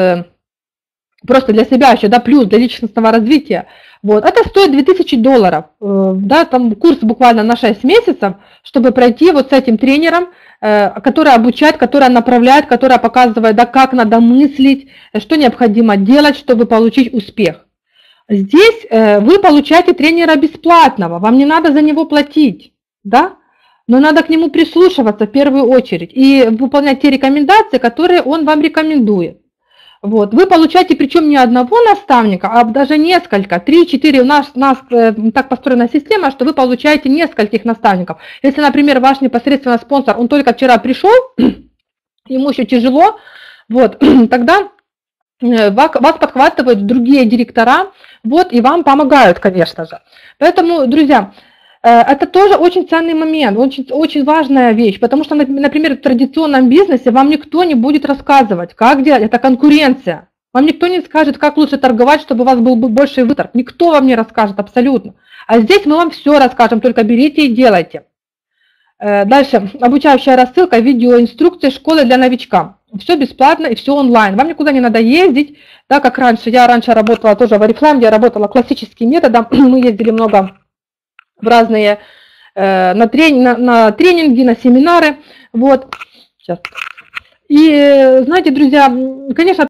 Speaker 1: просто для себя еще, да, плюс для личностного развития, вот, это стоит две тысячи долларов, да, там курс буквально на шесть месяцев, чтобы пройти вот с этим тренером, который обучает, который направляет, который показывает, да, как надо мыслить, что необходимо делать, чтобы получить успех. Здесь вы получаете тренера бесплатного, вам не надо за него платить, да, но надо к нему прислушиваться в первую очередь и выполнять те рекомендации, которые он вам рекомендует. Вот. Вы получаете, причем не одного наставника, а даже несколько, три-четыре. У нас, у нас так построена система, что вы получаете нескольких наставников. Если, например, ваш непосредственно спонсор, он только вчера пришел, ему еще тяжело, вот, тогда вас подхватывают другие директора, вот, и вам помогают, конечно же. Поэтому, друзья, это тоже очень ценный момент, очень, очень важная вещь, потому что, например, в традиционном бизнесе вам никто не будет рассказывать, как делать, это конкуренция. Вам никто не скажет, как лучше торговать, чтобы у вас был больший выторг. Никто вам не расскажет абсолютно. А здесь мы вам все расскажем, только берите и делайте. Дальше, обучающая рассылка, видеоинструкции школы для новичка. все бесплатно и все онлайн. Вам никуда не надо ездить, да, как раньше. Я раньше работала тоже в Oriflame, я работала классическим методом. Мы ездили много в разные э, на, трени, на, на тренинги, на семинары. Вот. Сейчас. И знаете, друзья, конечно,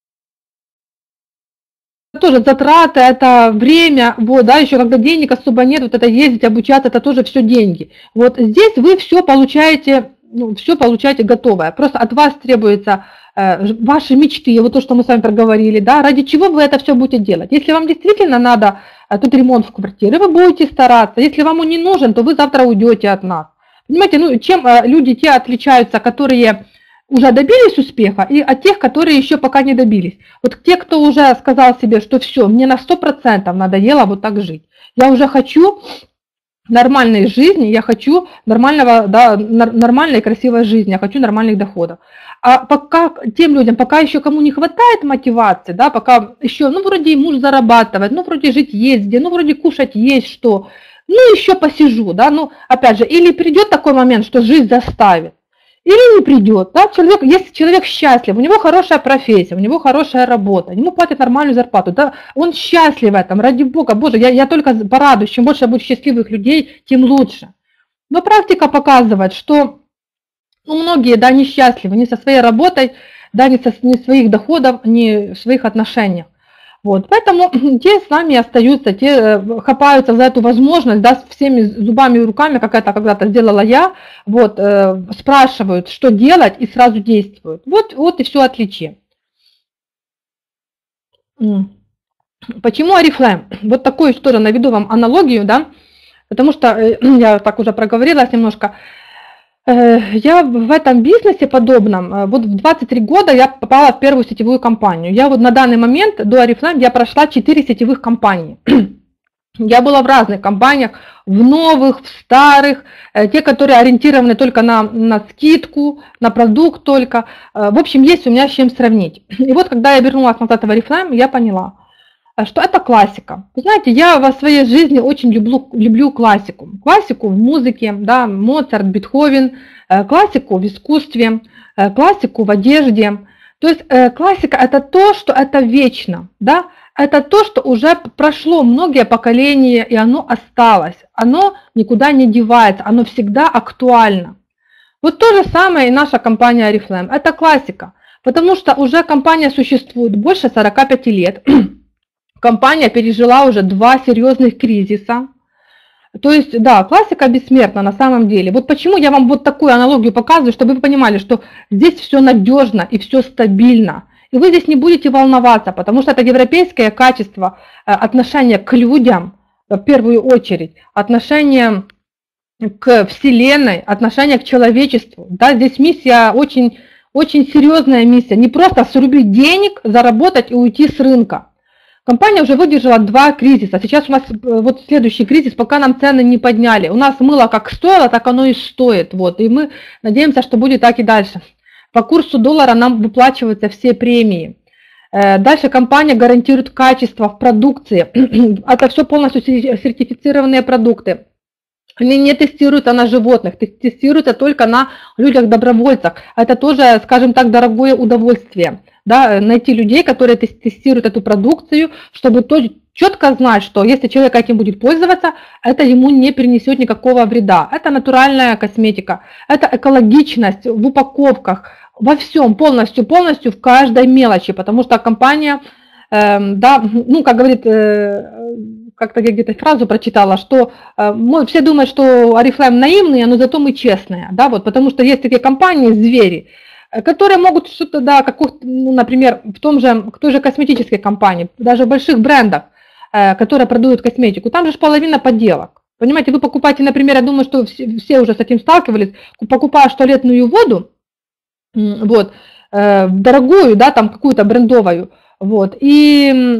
Speaker 1: тоже затраты, это время, вот, да, еще когда денег особо нет, вот это ездить, обучаться, это тоже все деньги. Вот здесь вы все получаете, ну, все получаете готовое. Просто от вас требуется э, ваши мечты, вот то, что мы с вами проговорили, да, ради чего вы это все будете делать. Если вам действительно надо э, тут ремонт в квартире, вы будете стараться. Если вам он не нужен, то вы завтра уйдете от нас. Понимаете, ну, чем э, люди те отличаются, которые уже добились успеха, и от тех, которые еще пока не добились. Вот те, кто уже сказал себе, что все, мне на сто процентов надоело вот так жить. Я уже хочу нормальной жизни, я хочу нормального, да, нормальной красивой жизни, я хочу нормальных доходов. А пока тем людям, пока еще кому не хватает мотивации, да, пока еще, ну, вроде и муж зарабатывает, ну, вроде жить есть где, ну, вроде кушать есть что, ну, еще посижу, да, ну, опять же, или придет такой момент, что жизнь заставит, или не придет, да, человек, если человек счастлив, у него хорошая профессия, у него хорошая работа, ему платят нормальную зарплату, да, он счастлив в этом, ради Бога, Боже, я, я только порадуюсь, чем больше будет счастливых людей, тем лучше. Но практика показывает, что ну, многие, да, несчастливы ни со своей работой, да, ни со ни своих доходов, ни в своих отношениях. Вот, поэтому те с нами остаются, те хапаются за эту возможность, да, всеми зубами и руками, как это когда-то сделала я, вот, э, спрашивают, что делать, и сразу действуют. Вот, вот и все отличие. Почему Oriflame? Вот такую тоже наведу вам аналогию, да, потому что я так уже проговорилась немножко. Я в этом бизнесе подобном, вот в двадцать три года я попала в первую сетевую компанию. Я вот на данный момент до Oriflame я прошла четыре сетевых компании. Я была в разных компаниях, в новых, в старых, те, которые ориентированы только на, на скидку, на продукт только. В общем, есть у меня с чем сравнить. И вот когда я вернулась назад в Oriflame, я поняла, что это классика. Вы знаете, я во своей жизни очень люблю, люблю классику. Классику в музыке, да, Моцарт, Бетховен, классику в искусстве, классику в одежде. То есть классика это то, что это вечно, да, это то, что уже прошло многие поколения, и оно осталось, оно никуда не девается, оно всегда актуально. Вот то же самое и наша компания Oriflame. Это классика, потому что уже компания существует больше сорока пяти лет. Компания пережила уже два серьезных кризиса. То есть, да, классика бессмертна на самом деле. Вот почему я вам вот такую аналогию показываю, чтобы вы понимали, что здесь все надежно и все стабильно. И вы здесь не будете волноваться, потому что это европейское качество отношения к людям, в первую очередь, отношение к Вселенной, отношение к человечеству. Да, здесь миссия очень, очень серьезная миссия. Не просто срубить денег, заработать и уйти с рынка. Компания уже выдержала два кризиса. Сейчас у нас вот следующий кризис, пока нам цены не подняли. У нас мыло как стоило, так оно и стоит. Вот. И мы надеемся, что будет так и дальше. По курсу доллара нам выплачиваются все премии. Дальше компания гарантирует качество в продукции. Это все полностью сертифицированные продукты. Они не тестируются на животных, тестируются только на людях-добровольцах. Это тоже, скажем так, дорогое удовольствие. Да, найти людей, которые тестируют эту продукцию, чтобы тоже четко знать, что если человек этим будет пользоваться, это ему не принесет никакого вреда. Это натуральная косметика, это экологичность в упаковках, во всем, полностью, полностью в каждой мелочи, потому что компания, э, да, ну, как говорит, э, как-то я где-то фразу прочитала, что э, мы все думают, что Oriflame наивные, но зато мы честные, да, вот, потому что есть такие компании, звери, которые могут что-то, да, как, ну, например, в том же, в той же косметической компании, даже в больших брендах, э, которые продают косметику, там же половина подделок. Понимаете, вы покупаете, например, я думаю, что все, все уже с этим сталкивались, покупаешь туалетную воду, вот, э, дорогую, да, там какую-то брендовую, вот, и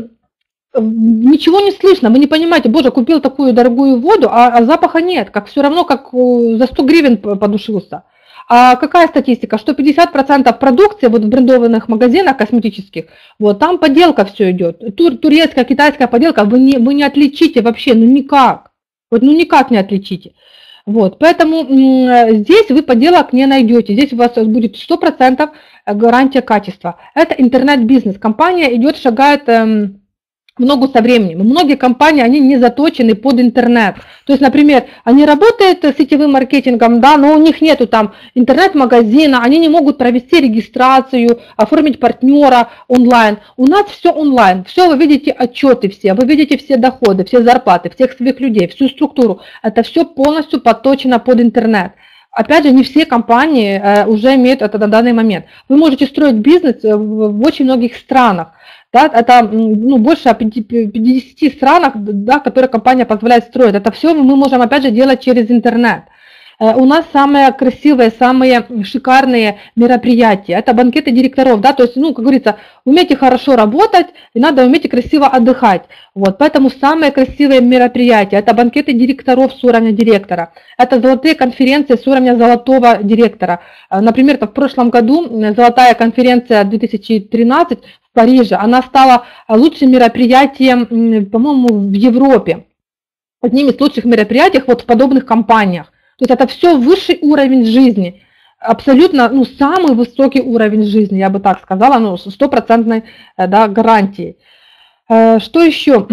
Speaker 1: ничего не слышно, вы не понимаете, боже, купил такую дорогую воду, а, а запаха нет, как все равно, как за сто гривен подушился. А какая статистика? Что пятьдесят процентов продукции вот в брендованных магазинах косметических, вот там подделка все идет. Тур, турецкая, китайская подделка, вы не, вы не отличите вообще, ну никак. Вот ну никак не отличите. Вот, поэтому м, здесь вы подделок не найдете, здесь у вас будет сто процентов гарантия качества. Это интернет-бизнес, компания идет, шагает эм, в ногу со временем. Многие компании, они не заточены под интернет. То есть, например, они работают с сетевым маркетингом, да, но у них нету там интернет-магазина, они не могут провести регистрацию, оформить партнера онлайн. У нас все онлайн, все вы видите отчеты все, вы видите все доходы, все зарплаты, всех своих людей, всю структуру. Это все полностью подточено под интернет. Опять же, не все компании э, уже имеют это на данный момент. Вы можете строить бизнес в, в очень многих странах. Да, это ну, больше пятидесяти странах, да, которые компания позволяет строить. Это все мы можем опять же делать через интернет. У нас самые красивые, самые шикарные мероприятия. Это банкеты директоров, да, то есть, ну, как говорится, умейте хорошо работать и надо уметь красиво отдыхать. Вот, поэтому самые красивые мероприятия, это банкеты директоров с уровня директора, это золотые конференции с уровня золотого директора. Например, в прошлом году золотая конференция две тысячи тринадцать в Париже, она стала лучшим мероприятием, по-моему, в Европе. Одним из лучших мероприятий вот в подобных компаниях. То есть это все высший уровень жизни, абсолютно, ну, самый высокий уровень жизни, я бы так сказала, ну, стопроцентной, да, гарантией. Что еще?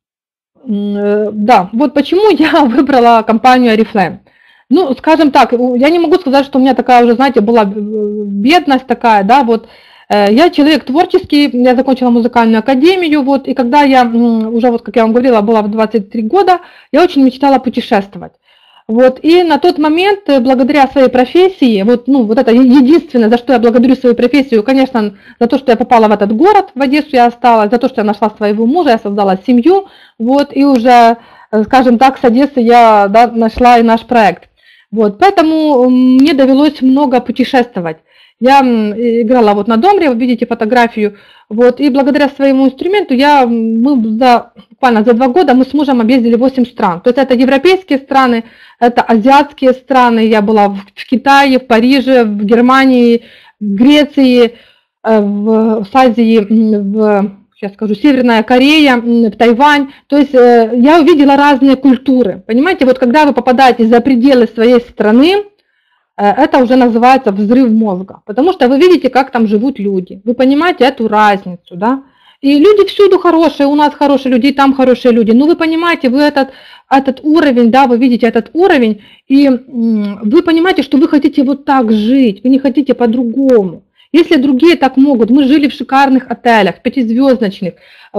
Speaker 1: Да, вот почему я выбрала компанию Oriflame. Ну, скажем так, я не могу сказать, что у меня такая уже, знаете, была бедность такая, да, вот. Я человек творческий, я закончила музыкальную академию, вот, и когда я уже, вот, как я вам говорила, была в двадцать три года, я очень мечтала путешествовать. Вот, и на тот момент, благодаря своей профессии, вот, ну, вот это единственное, за что я благодарю свою профессию, конечно, за то, что я попала в этот город, в Одессу я осталась, за то, что я нашла своего мужа, я создала семью, вот, и уже, скажем так, с Одессы я, да, нашла и наш проект. Вот, поэтому мне довелось много путешествовать. Я играла вот на домре, вы видите фотографию, вот, и благодаря своему инструменту я, мы за, буквально за два года мы с мужем объездили восемь стран. То есть это европейские страны, это азиатские страны, я была в Китае, в Париже, в Германии, в Греции, в, в Азии, в, сейчас скажу, Северная Корея, в Тайвань. То есть я увидела разные культуры. Понимаете, вот когда вы попадаете за пределы своей страны, это уже называется взрыв мозга, потому что вы видите, как там живут люди, вы понимаете эту разницу, да, и люди всюду хорошие, у нас хорошие люди, и там хорошие люди, но вы понимаете, вы этот, этот уровень, да, вы видите этот уровень, и вы понимаете, что вы хотите вот так жить, вы не хотите по-другому. Если другие так могут, мы жили в шикарных отелях, пятизвездочных,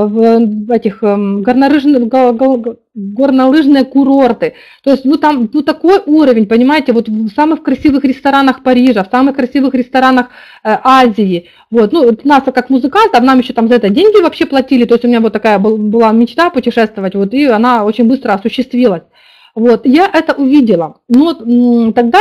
Speaker 1: в этих горнолыжных, горнолыжные курорты. То есть, ну там, ну такой уровень, понимаете, вот в самых красивых ресторанах Парижа, в самых красивых ресторанах э, Азии. Вот, ну, нас как музыкантов, нам еще там за это деньги вообще платили. То есть у меня вот такая была мечта путешествовать, вот, и она очень быстро осуществилась. Вот, я это увидела. Но тогда,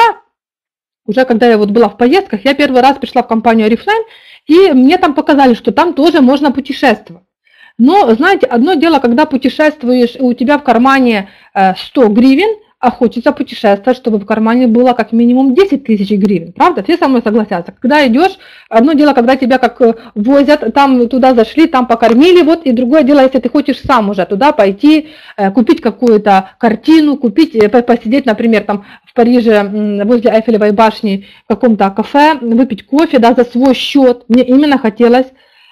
Speaker 1: уже когда я вот была в поездках, я первый раз пришла в компанию Oriflame, и мне там показали, что там тоже можно путешествовать. Но, знаете, одно дело, когда путешествуешь, у тебя в кармане сто гривен, а хочется путешествовать, чтобы в кармане было как минимум десять тысяч гривен, правда? Все со мной согласятся. Когда идешь, одно дело, когда тебя как возят, там туда зашли, там покормили, вот, и другое дело, если ты хочешь сам уже туда пойти, купить какую-то картину, купить, посидеть, например, там в Париже возле Эйфелевой башни в каком-то кафе, выпить кофе, да, за свой счет. Мне именно хотелось,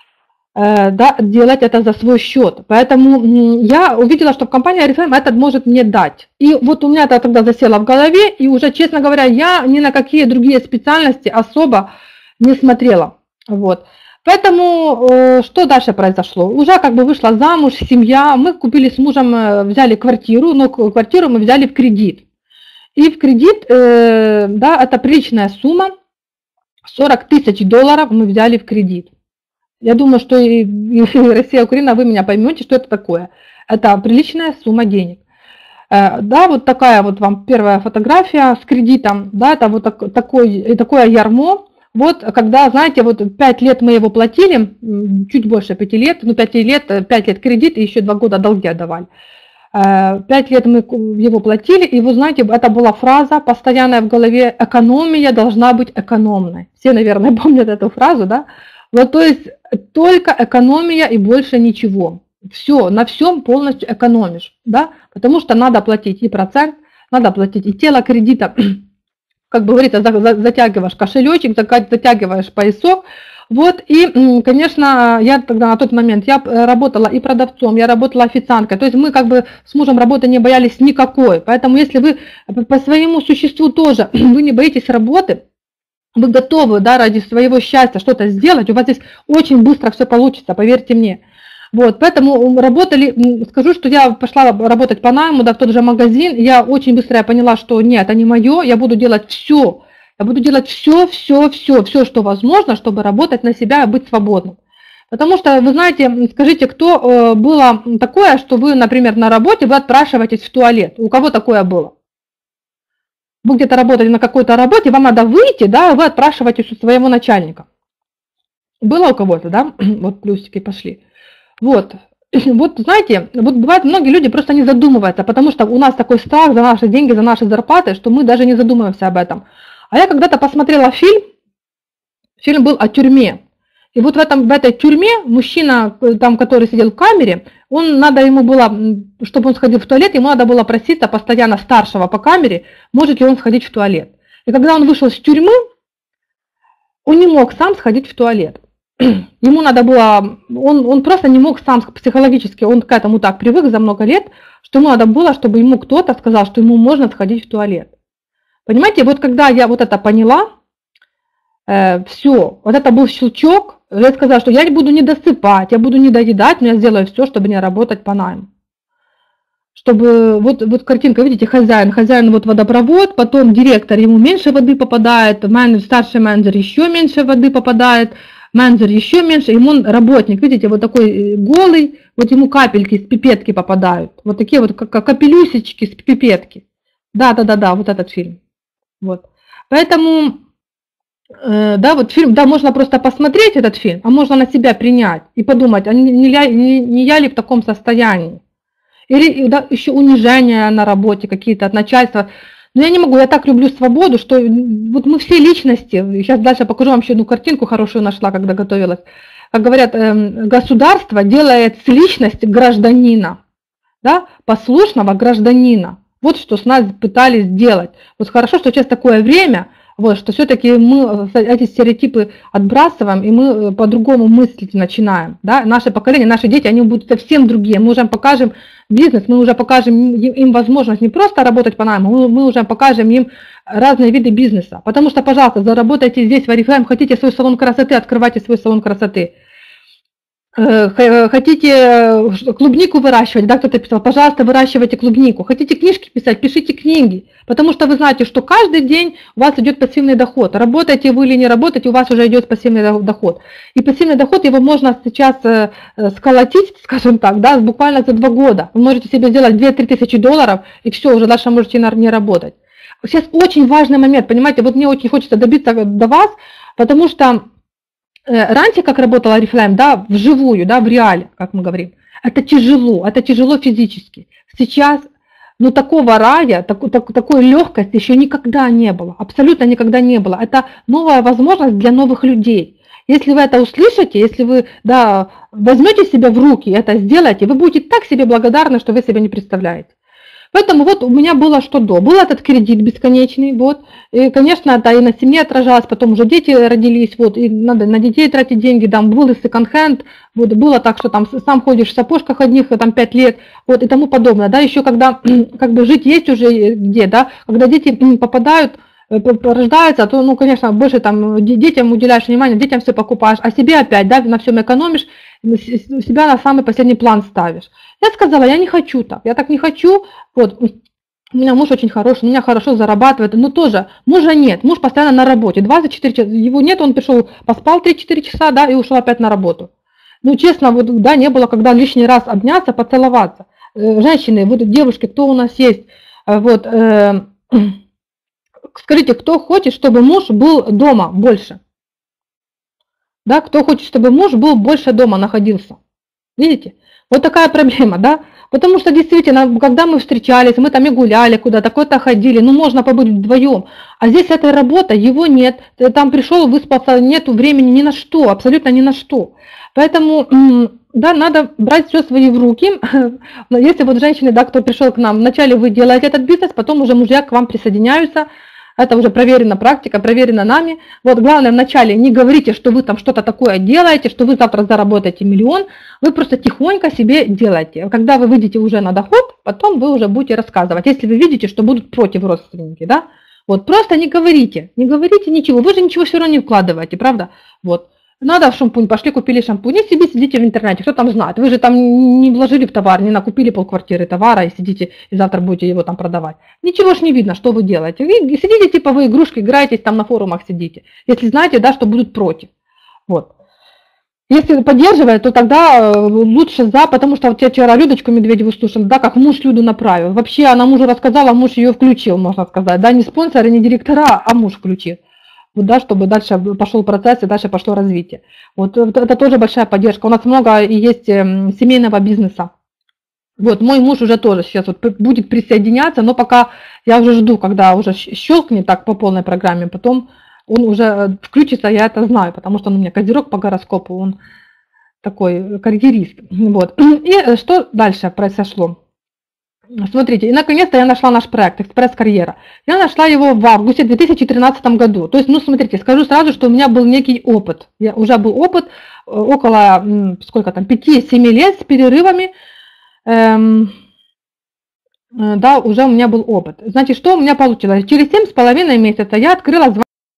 Speaker 1: да, делать это за свой счет. Поэтому я увидела, что в компании Oriflame это может мне дать. И вот у меня это тогда засело в голове, и уже, честно говоря, я ни на какие другие специальности особо не смотрела. Вот. Поэтому что дальше произошло? Уже как бы вышла замуж, семья, мы купили с мужем, взяли квартиру, но квартиру мы взяли в кредит. И в кредит, да, это приличная сумма, сорок тысяч долларов мы взяли в кредит. Я думаю, что и, и Россия, Украина, вы меня поймете, что это такое. Это приличная сумма денег. Да, вот такая вот вам первая фотография с кредитом. Да, это вот так, такой, такое ярмо. Вот когда, знаете, вот пять лет мы его платили, чуть больше пяти лет, ну пять лет, пять лет кредит и еще два года долги отдавали. Пять лет мы его платили, и вы знаете, это была фраза постоянная в голове: экономия должна быть экономной. Все, наверное, помнят эту фразу, да? Вот, то есть только экономия и больше ничего. Все, на всем полностью экономишь, да, потому что надо платить и процент, надо платить, и тело кредита, как бы говорится, затягиваешь кошелечек, затягиваешь поясок. Вот, и, конечно, я тогда на тот момент, я работала и продавцом, я работала официанткой, то есть мы как бы с мужем работы не боялись никакой, поэтому если вы по своему существу тоже, вы не боитесь работы, вы готовы, да, ради своего счастья что-то сделать, у вас здесь очень быстро все получится, поверьте мне. Вот, поэтому работали, скажу, что я пошла работать по найму, да, в тот же магазин, я очень быстро я поняла, что нет, это не мое, я буду делать все. Я буду делать все, все, все, все, что возможно, чтобы работать на себя и быть свободным. Потому что, вы знаете, скажите, кто было такое, что вы, например, на работе, вы отпрашиваетесь в туалет? У кого такое было? Вы где-то работали на какой-то работе, вам надо выйти, да, и вы отпрашиваетесь у своего начальника. Было у кого-то, да? Вот плюсики пошли. Вот. Вот, знаете, вот бывает, многие люди просто не задумываются, потому что у нас такой страх за наши деньги, за наши зарплаты, что мы даже не задумываемся об этом. А я когда-то посмотрела фильм, фильм был о тюрьме. И вот в, этом, в этой тюрьме мужчина, там, который сидел в камере, он, надо ему было, чтобы он сходил в туалет, ему надо было проситься постоянно старшего по камере, может ли он сходить в туалет. И когда он вышел из тюрьмы, он не мог сам сходить в туалет. Ему надо было, он, он просто не мог сам психологически, он к этому так привык за много лет, что ему надо было, чтобы ему кто-то сказал, что ему можно сходить в туалет. Понимаете, вот когда я вот это поняла, э, все, вот это был щелчок, я сказала, что я не буду не досыпать, я буду не доедать, но я сделаю все, чтобы не работать по найму. Чтобы, вот, вот картинка, видите, хозяин, хозяин вот водопровод, потом директор, ему меньше воды попадает, менеджер, старший менеджер еще меньше воды попадает, менеджер еще меньше, ему работник, видите, вот такой голый, вот ему капельки с пипетки попадают, вот такие вот как капелюсечки с пипетки. Да, да, да, да, вот этот фильм. Вот. Поэтому, э, да, вот фильм, да, можно просто посмотреть этот фильм, а можно на себя принять и подумать, а не, не, не, не я ли в таком состоянии? Или да, еще унижение на работе какие-то от начальства. Но я не могу, я так люблю свободу, что вот мы все личности, сейчас дальше покажу вам еще одну картинку хорошую нашла, когда готовилась. Как говорят, э, государство делает с личности гражданина, да, послушного гражданина. Вот что с нас пытались сделать. Вот хорошо, что сейчас такое время, вот, что все-таки мы эти стереотипы отбрасываем, и мы по-другому мыслить начинаем. Да? Наше поколение, наши дети, они будут совсем другие. Мы уже покажем бизнес, мы уже покажем им возможность не просто работать по найму, мы уже покажем им разные виды бизнеса. Потому что, пожалуйста, заработайте здесь в Oriflame, хотите свой салон красоты, открывайте свой салон красоты. Хотите клубнику выращивать, да, кто-то писал, пожалуйста, выращивайте клубнику. Хотите книжки писать, пишите книги, потому что вы знаете, что каждый день у вас идет пассивный доход. Работаете вы или не работаете, у вас уже идет пассивный доход. И пассивный доход, его можно сейчас сколотить, скажем так, да, буквально за два года. Вы можете себе сделать две-три тысячи долларов, и все, уже дальше можете не работать. Сейчас очень важный момент, понимаете, вот мне очень хочется добиться до вас, потому что раньше, как работала Oriflame, да, вживую, да, в реале, как мы говорим, это тяжело, это тяжело физически. Сейчас, ну, такого рая, так, так, такой легкости еще никогда не было, абсолютно никогда не было. Это новая возможность для новых людей. Если вы это услышите, если вы, да, возьмете себя в руки, это сделаете, вы будете так себе благодарны, что вы себе не представляете. Поэтому вот у меня было что до. Был этот кредит бесконечный, вот, и, конечно, это и на семье отражалось, потом уже дети родились, вот, и надо на детей тратить деньги, там был и секонд-хенд, вот, было так, что там сам ходишь в сапожках одних, там, пять лет, вот, и тому подобное, да, еще когда, как бы, жить есть уже где, да, когда дети попадают, рождаются, то, ну, конечно, больше там детям уделяешь внимание, детям все покупаешь, а себе опять, да, на всем экономишь, себя на самый последний план ставишь. Я сказала, я не хочу так, я так не хочу, вот, у меня муж очень хороший, у меня хорошо зарабатывает, но тоже мужа нет, муж постоянно на работе, двадцать четыре часа, его нет, он пришел, поспал три-четыре часа, да, и ушел опять на работу. Ну, честно, вот, да, не было, когда лишний раз обняться, поцеловаться. Женщины, вот, девушки, кто у нас есть, вот, э, скажите, кто хочет, чтобы муж был дома больше? Да, кто хочет, чтобы муж был больше дома находился? Видите? Вот такая проблема, да? Потому что действительно, когда мы встречались, мы там и гуляли куда-то, куда-то ходили, ну можно побыть вдвоем. А здесь этой работы, его нет, ты там пришел, выспался, нету времени ни на что, абсолютно ни на что. Поэтому, да, надо брать все свои в руки. Но если вот женщины, да, кто пришел к нам, вначале вы делаете этот бизнес, потом уже мужья к вам присоединяются. Это уже проверена практика, проверена нами. Вот главное вначале не говорите, что вы там что-то такое делаете, что вы завтра заработаете миллион. Вы просто тихонько себе делаете. Когда вы выйдете уже на доход, потом вы уже будете рассказывать. Если вы видите, что будут против родственники, да, вот просто не говорите, не говорите ничего. Вы же ничего все равно не вкладываете, правда? Вот. Надо в шампунь, пошли купили шампунь и себе сидите в интернете, кто там знает. Вы же там не вложили в товар, не накупили полквартиры товара и сидите, и завтра будете его там продавать. Ничего ж не видно, что вы делаете. Вы сидите типа вы игрушки, играетесь там на форумах сидите. Если знаете, да, что будут против. Вот. Если поддерживает, то тогда лучше за, потому что вот я вчера Людочку Медведеву слушала, да, как муж Люду направил. Вообще она мужу рассказала, муж ее включил, можно сказать. Да, не спонсоры, не директора, а муж включил. Вот, да, чтобы дальше пошел процесс и дальше пошло развитие. Вот это тоже большая поддержка. У нас много и есть семейного бизнеса. Вот мой муж уже тоже сейчас вот будет присоединяться, но пока я уже жду, когда уже щелкнет так по полной программе, потом он уже включится, я это знаю, потому что он у меня козерог по гороскопу, он такой карьерист. Вот. И что дальше произошло? Смотрите, и наконец-то я нашла наш проект «Экспресс-карьера». Я нашла его в августе две тысячи тринадцатом году. То есть, ну, смотрите, скажу сразу, что у меня был некий опыт. Я, уже был опыт около, сколько там, пяти-семи лет с перерывами. Эм, да, уже у меня был опыт. Значит, что у меня получилось? Через семь с половиной месяца я открыла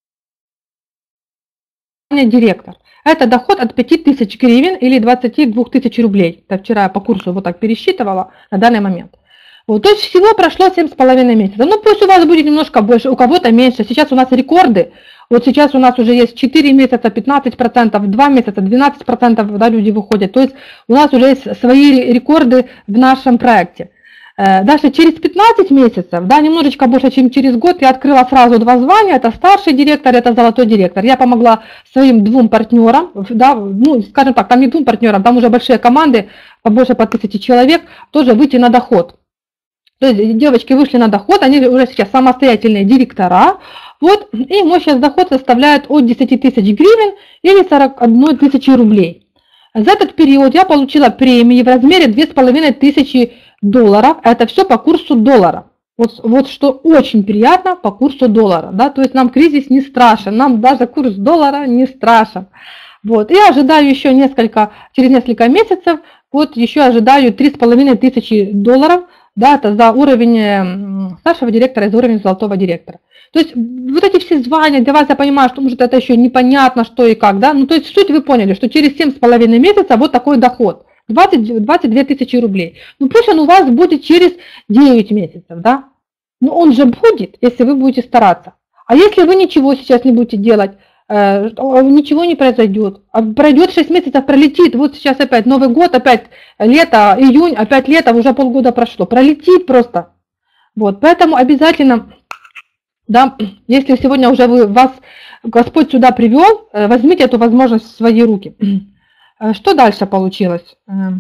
Speaker 1: звание директор. Это доход от пяти тысяч гривен или двадцати двух тысяч рублей. Это вчера я по курсу вот так пересчитывала на данный момент. Вот, то есть всего прошло семь с половиной месяцев. Ну пусть у вас будет немножко больше, у кого-то меньше. Сейчас у нас рекорды. Вот сейчас у нас уже есть четыре месяца, пятнадцать процентов, два месяца, двенадцать процентов, да, люди выходят. То есть у нас уже есть свои рекорды в нашем проекте. Даже через пятнадцать месяцев, да, немножечко больше, чем через год, я открыла сразу два звания. Это старший директор, это золотой директор. Я помогла своим двум партнерам, да, ну, скажем так, там не двум партнерам, там уже большие команды, побольше по тысяче человек, тоже выйти на доход. То есть девочки вышли на доход, они уже сейчас самостоятельные директора, вот, и мой сейчас доход составляет от десяти тысяч гривен или сорока одной тысячи рублей. За этот период я получила премии в размере две с половиной тысячи долларов, это все по курсу доллара. Вот, вот что очень приятно по курсу доллара, да, то есть нам кризис не страшен, нам даже курс доллара не страшен. Вот, я ожидаю еще несколько, через несколько месяцев, вот еще ожидаю три с половиной тысячи долларов, да, это за уровень старшего директора и за уровень золотого директора. То есть вот эти все звания, для вас я понимаю, что может это еще непонятно что и как, да, ну то есть суть вы поняли, что через семь с половиной месяца вот такой доход, двадцать, двадцать две тысячи рублей. Ну пусть он у вас будет через девять месяцев, да, но он же будет, если вы будете стараться. А если вы ничего сейчас не будете делать, ничего не произойдет. Пройдет шесть месяцев, пролетит. Вот сейчас опять Новый год, опять лето, июнь, опять лето, уже полгода прошло. Пролетит просто. Вот, поэтому обязательно, да, если сегодня уже вы, вас Господь сюда привел, возьмите эту возможность в свои руки. Что дальше получилось?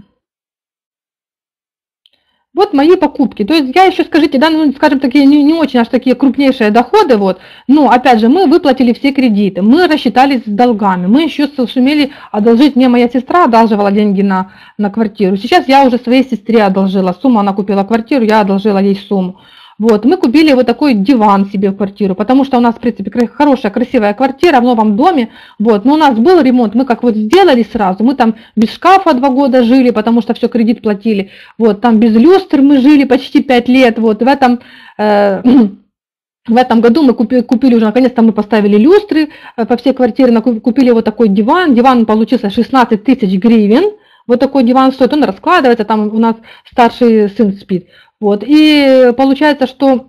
Speaker 1: Вот мои покупки. То есть я еще, скажите, да, ну, скажем, такие не, не очень аж такие крупнейшие доходы, вот. Но опять же, мы выплатили все кредиты, мы рассчитались с долгами, мы еще сумели одолжить, мне моя сестра одалживала деньги на, на квартиру. Сейчас я уже своей сестре одолжила сумму, она купила квартиру, я одолжила ей сумму. Вот, мы купили вот такой диван себе в квартиру, потому что у нас, в принципе, хорошая, красивая квартира в новом доме, вот, но у нас был ремонт, мы как вот сделали сразу, мы там без шкафа два года жили, потому что все кредит платили, вот, там без люстр мы жили почти пять лет, вот, в этом, э, в этом году мы купили, купили уже, наконец-то мы поставили люстры по всей квартире, купили вот такой диван, диван получился шестнадцать тысяч гривен, вот такой диван стоит, он раскладывается, там у нас старший сын спит. Вот, и получается, что,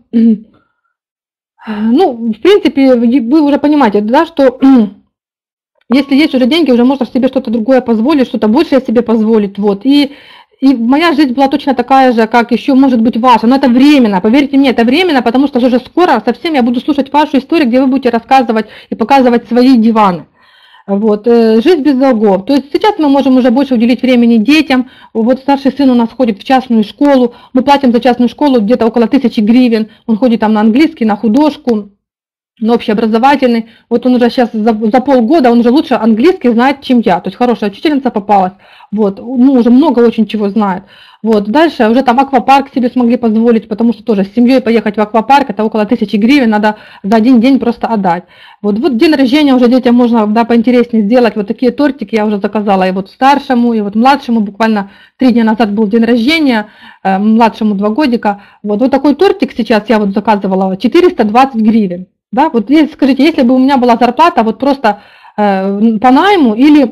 Speaker 1: ну, в принципе, вы уже понимаете, да, что если есть уже деньги, уже можно себе что-то другое позволить, что-то большее себе позволить, вот, и, и моя жизнь была точно такая же, как еще может быть ваша, но это временно, поверьте мне, это временно, потому что уже скоро совсем я буду слушать вашу историю, где вы будете рассказывать и показывать свои диваны. Вот, э, жить без долгов. То есть сейчас мы можем уже больше уделить времени детям. Вот старший сын у нас ходит в частную школу. Мы платим за частную школу где-то около тысячи гривен. Он ходит там на английский, на художку, на общеобразовательный. Вот он уже сейчас за, за полгода, он уже лучше английский знает, чем я. То есть хорошая учительница попалась. Вот, ну, уже много очень чего знает. Вот, дальше уже там аквапарк себе смогли позволить, потому что тоже с семьей поехать в аквапарк, это около тысячи гривен, надо за один день просто отдать. Вот, вот день рождения уже детям можно, да, поинтереснее сделать, вот такие тортики я уже заказала и вот старшему, и вот младшему, буквально три дня назад был день рождения, э, младшему два годика. Вот, вот такой тортик сейчас я вот заказывала, четыреста двадцать гривен. Да, вот если, скажите, если бы у меня была зарплата вот просто э, по найму или,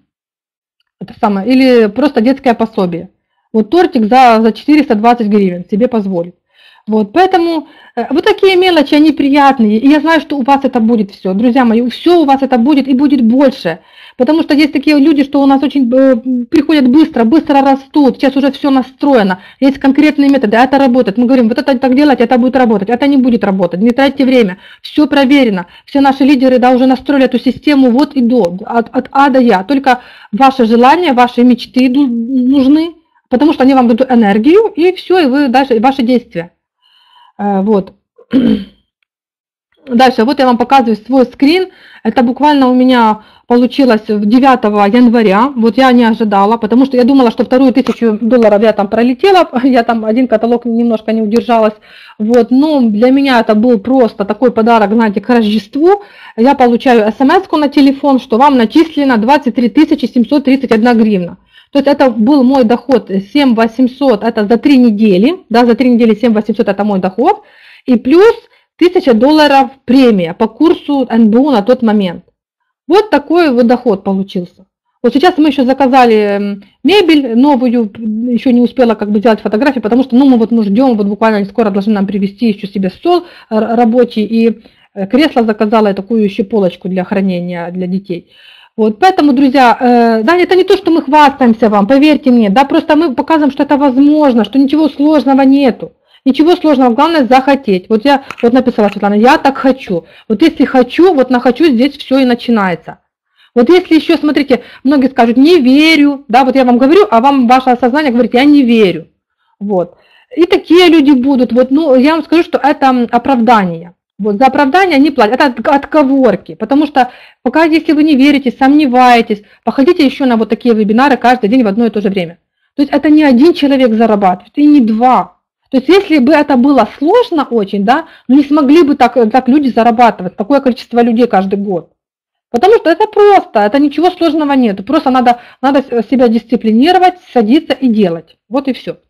Speaker 1: это самое, или просто детское пособие. Вот тортик за, за четыреста двадцать гривен себе позволит. Вот, поэтому э, вот такие мелочи, они приятные. И я знаю, что у вас это будет все. Друзья мои, все у вас это будет и будет больше. Потому что есть такие люди, что у нас очень э, приходят быстро, быстро растут. Сейчас уже все настроено. Есть конкретные методы, это работает. Мы говорим, вот это так делать, это будет работать. Это не будет работать. Не тратьте время. Все проверено. Все наши лидеры, да, уже настроили эту систему вот и до. От, от А до Я. Только ваши желания, ваши мечты нужны. Потому что они вам дадут энергию, и все, и вы дальше, и ваши действия. Вот. Дальше, вот я вам показываю свой скрин. Это буквально у меня получилось девятого января. Вот я не ожидала, потому что я думала, что вторую тысячу долларов я там пролетела. Я там один каталог немножко не удержалась. Вот, но для меня это был просто такой подарок, знаете, к Рождеству. Я получаю смс-ку на телефон, что вам начислено двадцать три тысячи семьсот тридцать одна гривна. То есть это был мой доход семь тысяч восемьсот, это за три недели, да, за три недели семь тысяч восемьсот это мой доход, и плюс тысяча долларов премия по курсу эн бэ у на тот момент. Вот такой вот доход получился. Вот сейчас мы еще заказали мебель новую, еще не успела как бы сделать фотографии, потому что ну, мы вот мы ждем, вот буквально скоро должны нам привезти еще себе стол рабочий, и кресло заказала, и такую еще полочку для хранения для детей. Вот, поэтому, друзья, э, да, это не то, что мы хвастаемся вам, поверьте мне, да, просто мы показываем, что это возможно, что ничего сложного нету, ничего сложного, главное захотеть. Вот я вот написала, Светлана, я так хочу. Вот если хочу, вот на хочу, здесь все и начинается. Вот если еще, смотрите, многие скажут, не верю, да, вот я вам говорю, а вам ваше сознание говорит, я не верю. Вот. И такие люди будут, вот, ну, я вам скажу, что это оправдание. Вот, за оправдание они платят, это отговорки, потому что пока, если вы не верите, сомневаетесь, походите еще на вот такие вебинары каждый день в одно и то же время. То есть это не один человек зарабатывает, и не два. То есть если бы это было сложно очень, да, ну не смогли бы так, так люди зарабатывать, такое количество людей каждый год. Потому что это просто, это ничего сложного нет, просто надо, надо себя дисциплинировать, садиться и делать. Вот и все.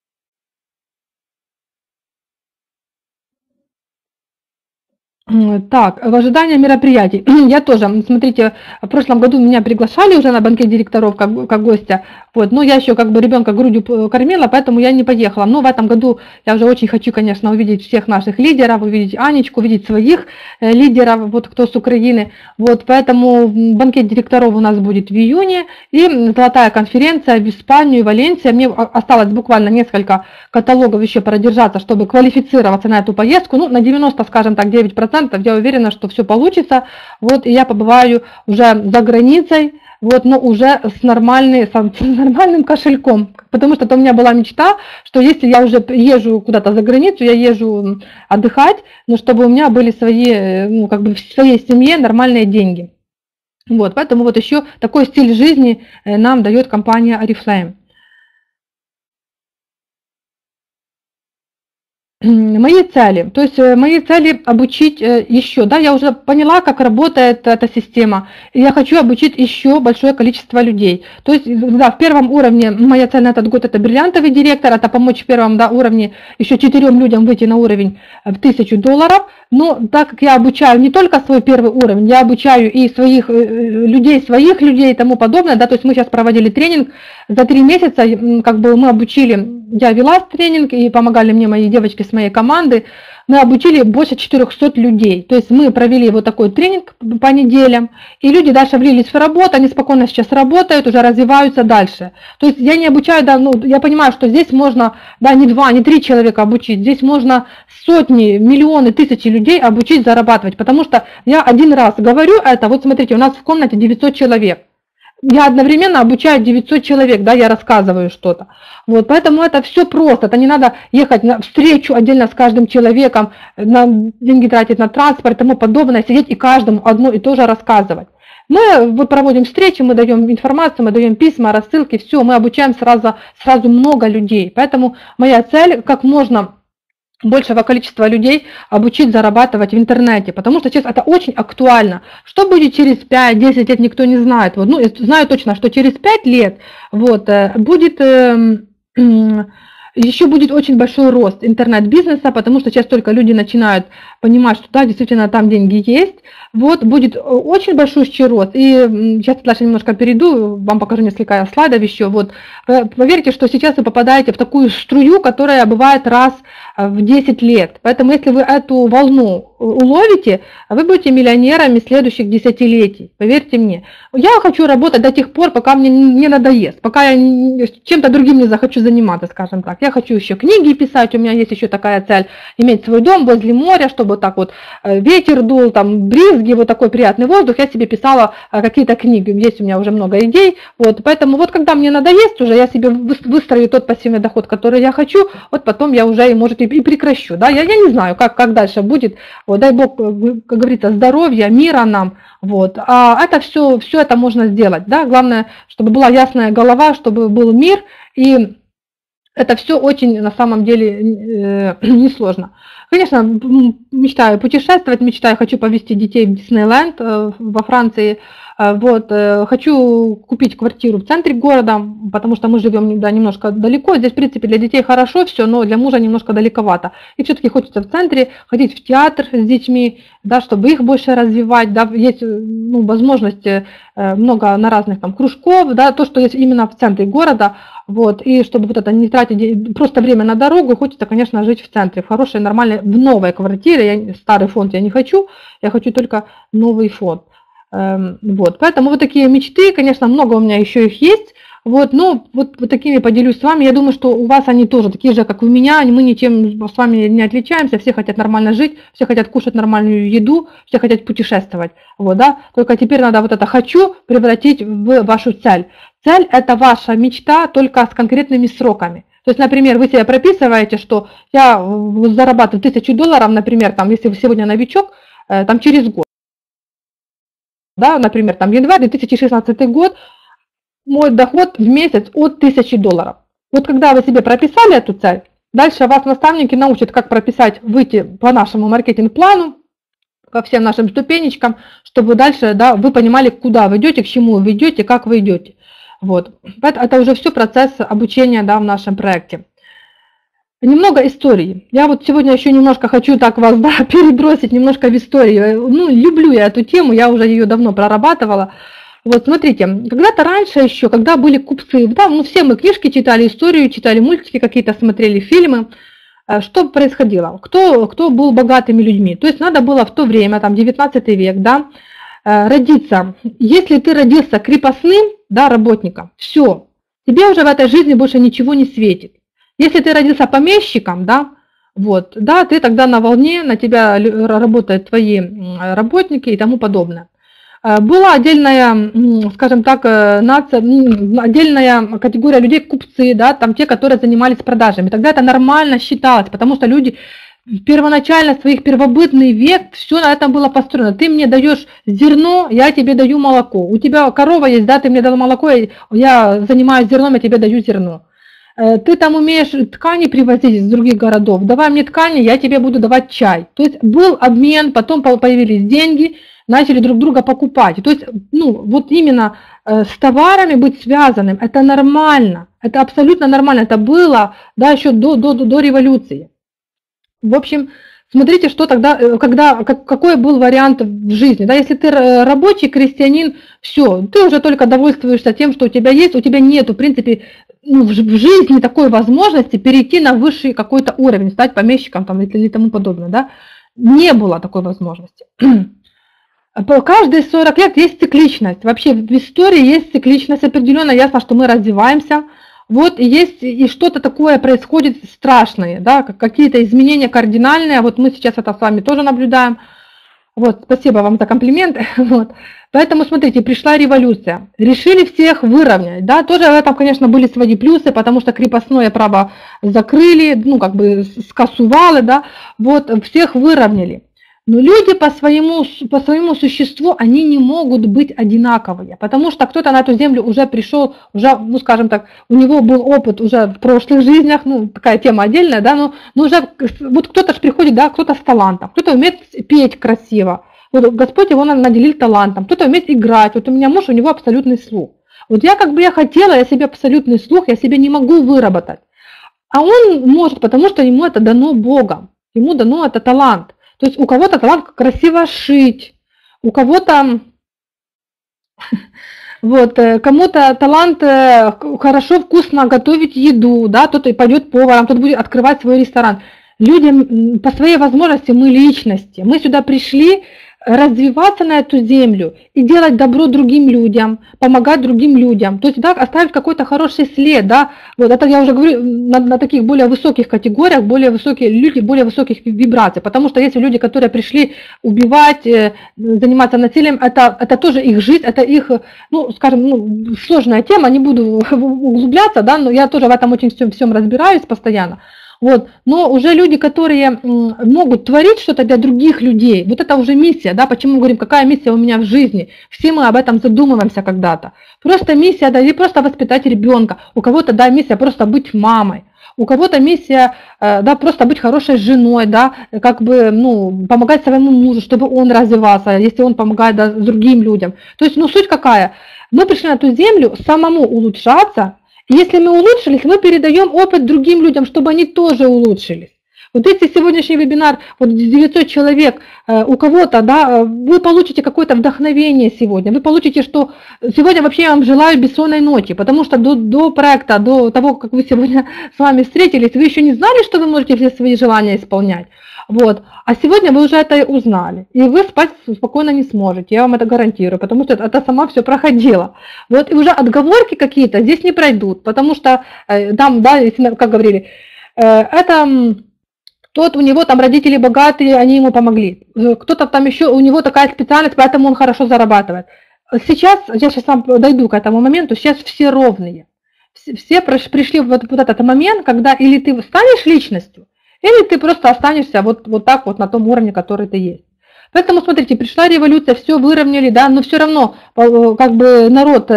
Speaker 1: Так, в ожидании мероприятий. Я тоже, смотрите, в прошлом году меня приглашали уже на банкет директоров как, как гостя, вот, но я еще как бы ребенка грудью кормила, поэтому я не поехала. Но в этом году я уже очень хочу, конечно, увидеть всех наших лидеров, увидеть Анечку, увидеть своих э, лидеров, вот кто с Украины. Вот, поэтому банкет директоров у нас будет в июне, и золотая конференция в Испанию, Валенсия. Мне осталось буквально несколько каталогов еще продержаться, чтобы квалифицироваться на эту поездку, ну, на девяносто, скажем так, девять процентов. Я уверена, что все получится, вот, и я побываю уже за границей, вот, но уже с, нормальной, с нормальным кошельком, потому что это у меня была мечта, что если я уже езжу куда-то за границу, я езжу отдыхать, но чтобы у меня были свои, ну, как бы в своей семье нормальные деньги. Вот, поэтому вот еще такой стиль жизни нам дает компания Oriflame. Мои цели, то есть мои цели обучить еще, да, я уже поняла, как работает эта система, и я хочу обучить еще большое количество людей. То есть, да, в первом уровне моя цель на этот год это бриллиантовый директор, это помочь в первом, да, уровне еще четырем людям выйти на уровень в тысячу долларов, но так как я обучаю не только свой первый уровень, я обучаю и своих людей, своих людей и тому подобное, да, то есть мы сейчас проводили тренинг, за три месяца как бы мы обучили я вела тренинг, и помогали мне мои девочки с моей команды. Мы обучили больше четырёхсот людей. То есть мы провели вот такой тренинг по неделям, и люди дальше влились в работу, они спокойно сейчас работают, уже развиваются дальше. То есть я не обучаю, да, ну, я понимаю, что здесь можно, да, не два, не три человека обучить, здесь можно сотни, миллионы, тысячи людей обучить зарабатывать, потому что я один раз говорю это, вот смотрите, у нас в комнате девятьсот человек. Я одновременно обучаю девятьсот человек, да, я рассказываю что-то. Вот, поэтому это все просто, это не надо ехать на встречу отдельно с каждым человеком, на деньги тратить на транспорт и тому подобное, сидеть и каждому одно и то же рассказывать. Мы вот проводим встречи, мы даем информацию, мы даем письма, рассылки, все, мы обучаем сразу, сразу много людей. Поэтому моя цель как можно большего количества людей обучить зарабатывать в интернете, потому что сейчас это очень актуально. Что будет через пять-десять лет, никто не знает. Вот, ну, я знаю точно, что через пять лет вот, будет, э, э, еще будет очень большой рост интернет-бизнеса, потому что сейчас только люди начинают понимать, что да, действительно там деньги есть. Вот, будет очень большущий рост. И сейчас дальше немножко перейду, вам покажу несколько слайдов еще. Вот, поверьте, что сейчас вы попадаете в такую струю, которая бывает раз в десять лет. Поэтому если вы эту волну уловите, вы будете миллионерами следующих десятилетий. Поверьте мне. Я хочу работать до тех пор, пока мне не надоест, пока я чем-то другим не захочу заниматься, скажем так. Я хочу еще книги писать, у меня есть еще такая цель, иметь свой дом возле моря, чтобы так вот ветер дул, там брызги, вот такой приятный воздух. Я себе писала какие-то книги, есть у меня уже много идей. Вот, поэтому вот когда мне надоест уже, я себе выстрою тот пассивный доход, который я хочу, вот потом я уже, может, и прекращу. Да? Я, я не знаю, как, как дальше будет. Вот, дай Бог, как говорится, здоровья, мира нам. Вот. А это все, все это можно сделать. Да? Главное, чтобы была ясная голова, чтобы был мир. И это все очень на самом деле э, несложно. Конечно, мечтаю путешествовать, мечтаю, хочу повезти детей в Диснейленд э, во Франции. Вот, хочу купить квартиру в центре города, потому что мы живем, да, немножко далеко. Здесь, в принципе, для детей хорошо все, но для мужа немножко далековато. И все-таки хочется в центре ходить в театр с детьми, да, чтобы их больше развивать. Да, есть, ну, возможность много на разных там кружков, да, то, что есть именно в центре города. Вот, и чтобы вот это не тратить просто время на дорогу, хочется, конечно, жить в центре, в хорошей, нормальной, в новой квартире. Я, старый фонд я не хочу, я хочу только новый фонд. Вот, поэтому вот такие мечты, конечно, много у меня еще их есть, вот, но вот, вот такими поделюсь с вами. Я думаю, что у вас они тоже такие же, как у меня, мы ничем с вами не отличаемся, все хотят нормально жить, все хотят кушать нормальную еду, все хотят путешествовать, вот, да, только теперь надо вот это «хочу» превратить в вашу цель. Цель – это ваша мечта, только с конкретными сроками. То есть, например, вы себе прописываете, что я зарабатываю тысячу долларов, например, там, если вы сегодня новичок, там через год. Да, например, там январь две тысячи шестнадцатый год, мой доход в месяц от тысячи долларов. Вот когда вы себе прописали эту цель, дальше вас наставники научат, как прописать, выйти по нашему маркетинг-плану, по всем нашим ступенечкам, чтобы дальше, да, вы понимали, куда вы идете, к чему вы идете, как вы идете. Вот. Это, это уже все процесс обучения, да, в нашем проекте. Немного истории. Я вот сегодня еще немножко хочу так вас, да, перебросить немножко в историю. Ну, люблю я эту тему, я уже ее давно прорабатывала. Вот, смотрите, когда-то раньше еще, когда были купцы, да, ну, все мы книжки читали, историю читали, мультики какие-то смотрели, фильмы. Что происходило? Кто, кто был богатыми людьми? То есть надо было в то время, там, девятнадцатый век, да, родиться. Если ты родился крепостным, да, работником, все, тебе уже в этой жизни больше ничего не светит. Если ты родился помещиком, да, вот, да, ты тогда на волне, на тебя работают твои работники и тому подобное. Была отдельная, скажем так, нация, отдельная категория людей, купцы, да, там те, которые занимались продажами. Тогда это нормально считалось, потому что люди первоначально, своих первобытный век, все на этом было построено. Ты мне даешь зерно, я тебе даю молоко. У тебя корова есть, да, ты мне дал молоко, я занимаюсь зерном, я тебе даю зерно. Ты там умеешь ткани привозить из других городов, давай мне ткани, я тебе буду давать чай. То есть был обмен, потом появились деньги, начали друг друга покупать. То есть, ну, вот именно с товарами быть связанным, это нормально, это абсолютно нормально, это было, да, еще до, до, до революции. В общем, смотрите, что тогда, когда, какой был вариант в жизни. Да, если ты рабочий крестьянин, все, ты уже только довольствуешься тем, что у тебя есть, у тебя нет, в принципе, ну, в жизни такой возможности перейти на высший какой-то уровень, стать помещиком там, или тому подобное, да, не было такой возможности. Каждые сорок лет есть цикличность. Вообще в истории есть цикличность определенно. Ясно, что мы развиваемся. Вот и есть и что-то такое происходит страшное, да, какие-то изменения кардинальные. Вот мы сейчас это с вами тоже наблюдаем. Вот, спасибо вам за комплимент. Вот. Поэтому, смотрите, пришла революция. Решили всех выровнять. Да? Тоже в этом, конечно, были свои плюсы, потому что крепостное право закрыли, ну, как бы скасували, да, вот, всех выровняли. Но люди по своему, по своему существу, они не могут быть одинаковые, потому что кто-то на эту землю уже пришел, уже, ну, скажем так, у него был опыт уже в прошлых жизнях, ну, такая тема отдельная, да, но, но уже, вот кто-то же приходит, да, кто-то с талантом, кто-то умеет петь красиво, вот Господь его наделил талантом, кто-то умеет играть, вот у меня муж, у него абсолютный слух. Вот я как бы я хотела, я себе абсолютный слух, я себе не могу выработать, а он может, потому что ему это дано Богом, ему дано это талант. То есть у кого-то талант красиво шить, у кого-то вот, кому-то талант хорошо, вкусно готовить еду, да, кто-то пойдет поваром, кто-то будет открывать свой ресторан. Людям по своей возможности мы личности, мы сюда пришли развиваться на эту землю и делать добро другим людям, помогать другим людям, то есть да, оставить какой-то хороший след, да, вот это я уже говорю на, на таких более высоких категориях, более высокие люди, более высоких вибраций, потому что есть люди, которые пришли убивать, заниматься насилием, это, это тоже их жизнь, это их, ну, скажем, ну, сложная тема, не буду углубляться, да, но я тоже в этом очень всем, всем разбираюсь постоянно. Вот. Но уже люди, которые могут творить что-то для других людей, вот это уже миссия, да, почему мы говорим, какая миссия у меня в жизни, все мы об этом задумываемся когда-то. Просто миссия, да, или просто воспитать ребенка, у кого-то, да, миссия просто быть мамой, у кого-то миссия, да, просто быть хорошей женой, да, как бы, ну, помогать своему мужу, чтобы он развивался, если он помогает, да, другим людям. То есть, ну, суть какая, мы пришли на эту землю самому улучшаться. Если мы улучшились, мы передаем опыт другим людям, чтобы они тоже улучшились. Вот если сегодняшний вебинар, вот девятьсот человек, у кого-то, да, вы получите какое-то вдохновение сегодня, вы получите, что сегодня вообще я вам желаю бессонной ночи, потому что до, до проекта, до того, как вы сегодня с вами встретились, вы еще не знали, что вы можете все свои желания исполнять. Вот. А сегодня вы уже это узнали, и вы спать спокойно не сможете, я вам это гарантирую, потому что это сама все проходила. Вот. И уже отговорки какие-то здесь не пройдут, потому что там, да, если, как говорили, это тот, у него там родители богатые, они ему помогли, кто-то там еще, у него такая специальность, поэтому он хорошо зарабатывает. Сейчас, я сейчас вам дойду к этому моменту, сейчас все ровные, все пришли в вот, вот этот момент, когда или ты станешь личностью, или ты просто останешься вот, вот так вот на том уровне, который ты есть. Поэтому, смотрите, пришла революция, все выровняли, да, но все равно как бы народ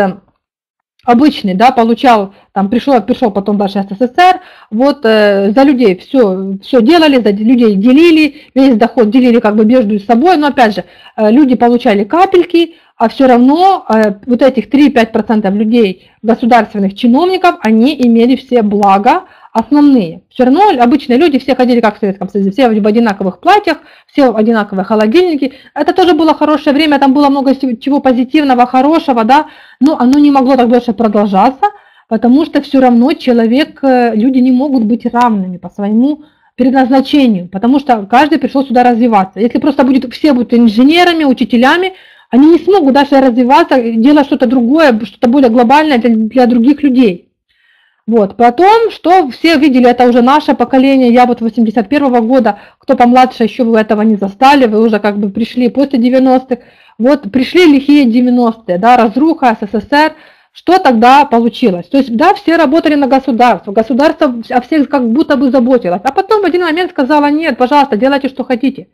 Speaker 1: обычный, да, получал, там пришел, пришел потом даже СССР, вот э, за людей все, все делали, за людей делили, весь доход делили как бы между собой, но опять же, э, люди получали капельки, а все равно э, вот этих три-пять процентов людей, государственных чиновников, они имели все блага основные. Все равно обычные люди все ходили как в Советском Союзе, все в одинаковых платьях, все в одинаковые холодильники. Это тоже было хорошее время, там было много чего позитивного, хорошего, да, но оно не могло так дольше продолжаться, потому что все равно человек, люди не могут быть равными по своему предназначению, потому что каждый пришел сюда развиваться. Если просто будет, все будут инженерами, учителями, они не смогут даже развиваться, делать что-то другое, что-то более глобальное для, для других людей. Вот, потом, что все видели, это уже наше поколение, я вот восемьдесят первого года, кто помладше, еще вы этого не застали, вы уже как бы пришли после девяностых, вот пришли лихие девяностые, да, разруха, СССР, что тогда получилось? То есть, да, все работали на государство, государство о всех как будто бы заботилось, а потом в один момент сказала, нет, пожалуйста, делайте, что хотите,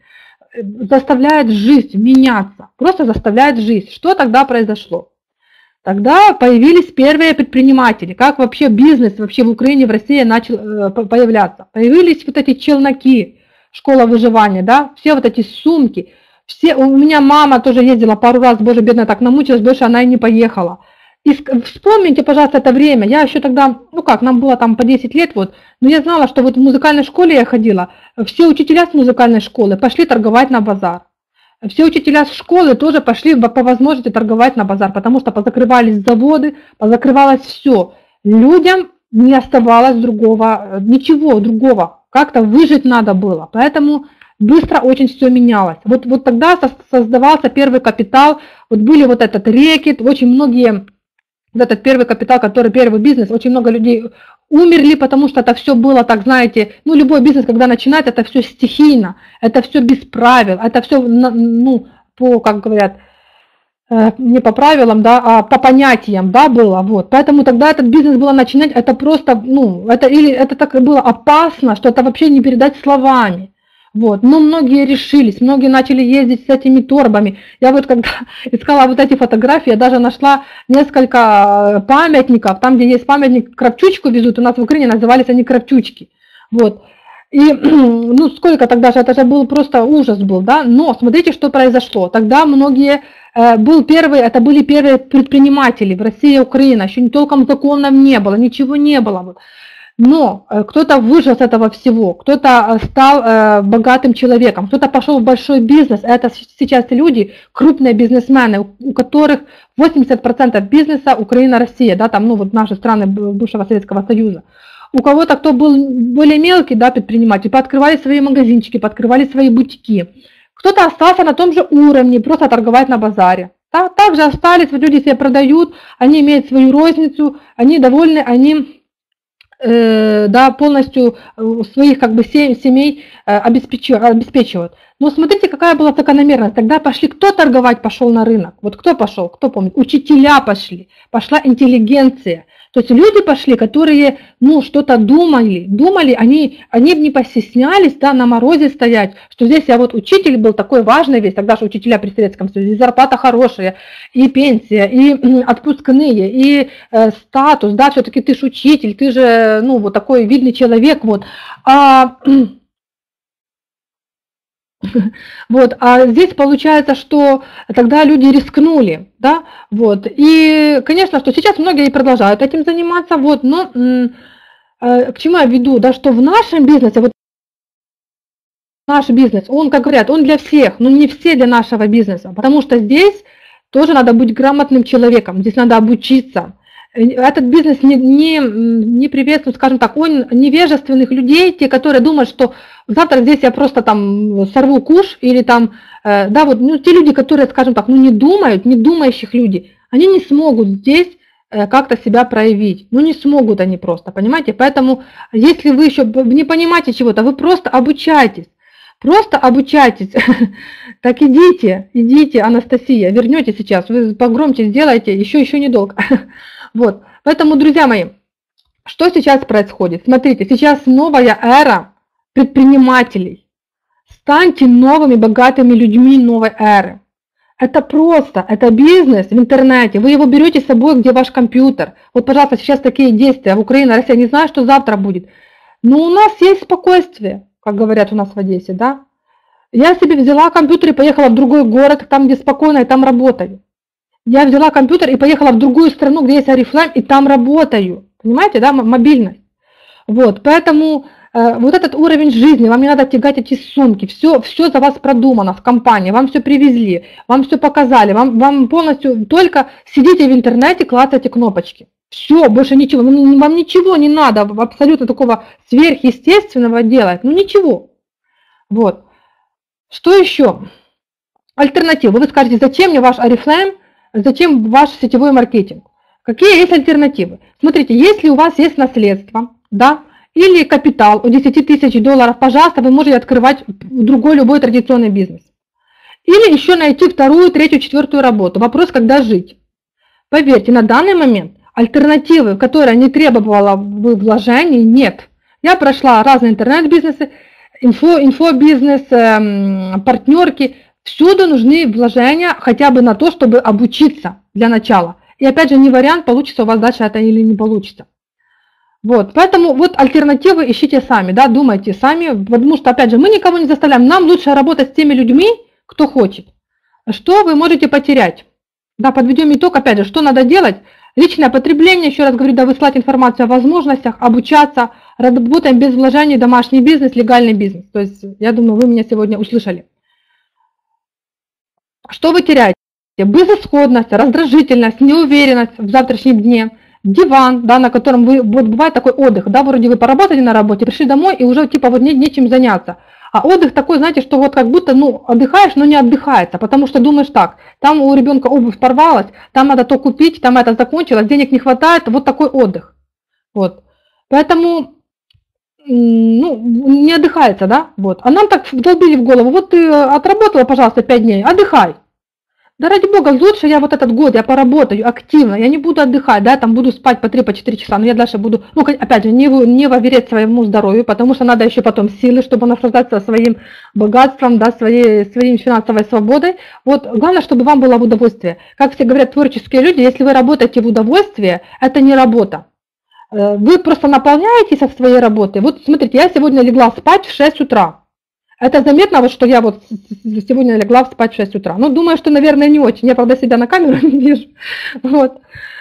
Speaker 1: заставляет жизнь меняться, просто заставляет жизнь. Что тогда произошло? Тогда появились первые предприниматели, как вообще бизнес вообще в Украине, в России начал появляться. Появились вот эти челноки, школа выживания, да, все вот эти сумки. Все, у меня мама тоже ездила пару раз, боже, бедная, так намучилась, больше она и не поехала. И вспомните, пожалуйста, это время, я еще тогда, ну как, нам было там по десять лет, вот, но я знала, что вот в музыкальной школе я ходила, все учителя с музыкальной школы пошли торговать на базар. Все учителя с школы тоже пошли по возможности торговать на базар, потому что позакрывались заводы, позакрывалось все. Людям не оставалось другого, ничего другого. Как-то выжить надо было. Поэтому быстро очень все менялось. Вот, вот тогда создавался первый капитал, вот были вот этот рекет, очень многие, вот этот первый капитал, который первый бизнес, очень много людей умерли, потому что это все было, так знаете, ну любой бизнес, когда начинает, это все стихийно, это все без правил, это все, ну, по, как говорят, не по правилам, да, а по понятиям, да, было, вот. Поэтому тогда этот бизнес было начинать, это просто, ну, это или это так было опасно, что это вообще не передать словами. Вот, но многие решились, многие начали ездить с этими торбами. Я вот когда искала вот эти фотографии, я даже нашла несколько памятников, там, где есть памятник, Кравчучку везут, у нас в Украине назывались они Кравчучки. Вот. И, ну, сколько тогда же, это же был просто ужас был, да, но смотрите, что произошло. Тогда многие, э, был первый, это были первые предприниматели в России и Украине, еще не толком законов не было, ничего не было. Но кто-то выжил с этого всего, кто-то стал э, богатым человеком, кто-то пошел в большой бизнес. Это сейчас люди, крупные бизнесмены, у которых восемьдесят процентов бизнеса Украина-Россия, да, там, ну, вот наши страны бывшего Советского Союза. У кого-то, кто был более мелкий, да, предприниматель, пооткрывали свои магазинчики, пооткрывали свои бутики. Кто-то остался на том же уровне, просто торговать на базаре. Да, также остались, вот люди себе продают, они имеют свою розницу, они довольны, они... да, полностью своих как бы семей обеспечивают. Но смотрите, какая была закономерность. Тогда пошли, кто торговать пошел на рынок? Вот кто пошел, кто помнит? Учителя пошли, пошла интеллигенция. То есть люди пошли, которые, ну, что-то думали, думали, они, они не постеснялись, да, на морозе стоять, что здесь я вот учитель был такой важный весь, тогда же учителя при Советском Союзе, и зарплата хорошая, и пенсия, и отпускные, и э, статус, да, все-таки ты же учитель, ты же, ну, вот такой видный человек, вот. А, Вот, а здесь получается, что тогда люди рискнули, да, вот, и, конечно, что сейчас многие и продолжают этим заниматься, вот, но э, к чему я веду, да, что в нашем бизнесе, вот наш бизнес, он, как говорят, он для всех, но не все для нашего бизнеса, потому что здесь тоже надо быть грамотным человеком, здесь надо обучиться. Этот бизнес не, не, не приветствует, скажем так, он невежественных людей, те, которые думают, что завтра здесь я просто там сорву куш, или там, э, да, вот, ну, те люди, которые, скажем так, ну, не думают, не думающих люди, они не смогут здесь э, как-то себя проявить, ну, не смогут они просто, понимаете, поэтому, если вы еще не понимаете чего-то, вы просто обучайтесь, просто обучайтесь, так идите, идите, Анастасия, вернете сейчас, вы погромче сделайте, еще, еще недолго. Вот, поэтому, друзья мои, что сейчас происходит? Смотрите, сейчас новая эра предпринимателей. Станьте новыми богатыми людьми новой эры. Это просто, это бизнес в интернете. Вы его берете с собой, где ваш компьютер. Вот, пожалуйста, сейчас такие действия. В Украине, Россия, не знаю, что завтра будет. Но у нас есть спокойствие, как говорят у нас в Одессе, да. Я себе взяла компьютер и поехала в другой город, там, где спокойно, и там работаю. Я взяла компьютер и поехала в другую страну, где есть Oriflame, и там работаю. Понимаете, да, мобильность. Вот, поэтому э, вот этот уровень жизни, вам не надо тягать эти сумки, все, все за вас продумано в компании, вам все привезли, вам все показали, вам, вам полностью только сидите в интернете, клацайте кнопочки. Все, больше ничего, вам ничего не надо абсолютно такого сверхъестественного делать, ну ничего. Вот. Что еще? Альтернатива. Вы скажете, зачем мне ваш Oriflame? Зачем ваш сетевой маркетинг? Какие есть альтернативы? Смотрите, если у вас есть наследство, да, или капитал от десяти тысяч долларов, пожалуйста, вы можете открывать другой любой традиционный бизнес. Или еще найти вторую, третью, четвертую работу. Вопрос, когда жить. Поверьте, на данный момент альтернативы, которая не требовала бы вложений, нет. Я прошла разные интернет-бизнесы, инфо, инфобизнес, эм, партнерки. Всюду нужны вложения хотя бы на то, чтобы обучиться для начала. И опять же, не вариант, получится у вас дальше это или не получится. Вот, поэтому вот альтернативы ищите сами, да, думайте сами, потому что, опять же, мы никого не заставляем. Нам лучше работать с теми людьми, кто хочет. Что вы можете потерять? Да, подведем итог, опять же, что надо делать? Личное потребление, еще раз говорю, да, выслать информацию о возможностях, обучаться, работаем без вложений, домашний бизнес, легальный бизнес. То есть, я думаю, вы меня сегодня услышали. Что вы теряете? Безысходность, раздражительность, неуверенность в завтрашнем дне, диван, да, на котором вы, вот бывает такой отдых, да, вроде вы поработали на работе, пришли домой и уже типа вот не, нечем заняться. А отдых такой, знаете, что вот как будто, ну, отдыхаешь, но не отдыхается, потому что думаешь так, там у ребенка обувь порвалась, там надо то купить, там это закончилось, денег не хватает, вот такой отдых. Вот. Поэтому, ну, не отдыхается, да, вот. А нам так вдолбили в голову, вот ты отработала, пожалуйста, пять дней, отдыхай. Да ради бога, лучше я вот этот год, я поработаю активно, я не буду отдыхать, да, там буду спать по три-четыре часа, но я дальше буду, ну, опять же, не, не верить своему здоровью, потому что надо еще потом силы, чтобы наслаждаться своим богатством, да, своей, своей финансовой свободой. Вот, главное, чтобы вам было в удовольствие. Как все говорят творческие люди, если вы работаете в удовольствие, это не работа. Вы просто наполняетесь от своей работы. Вот смотрите, я сегодня легла спать в шесть утра. Это заметно, вот, что я вот сегодня легла спать в шесть утра. Ну, думаю, что, наверное, не очень. Я, правда, себя на камеру не вижу. Вот.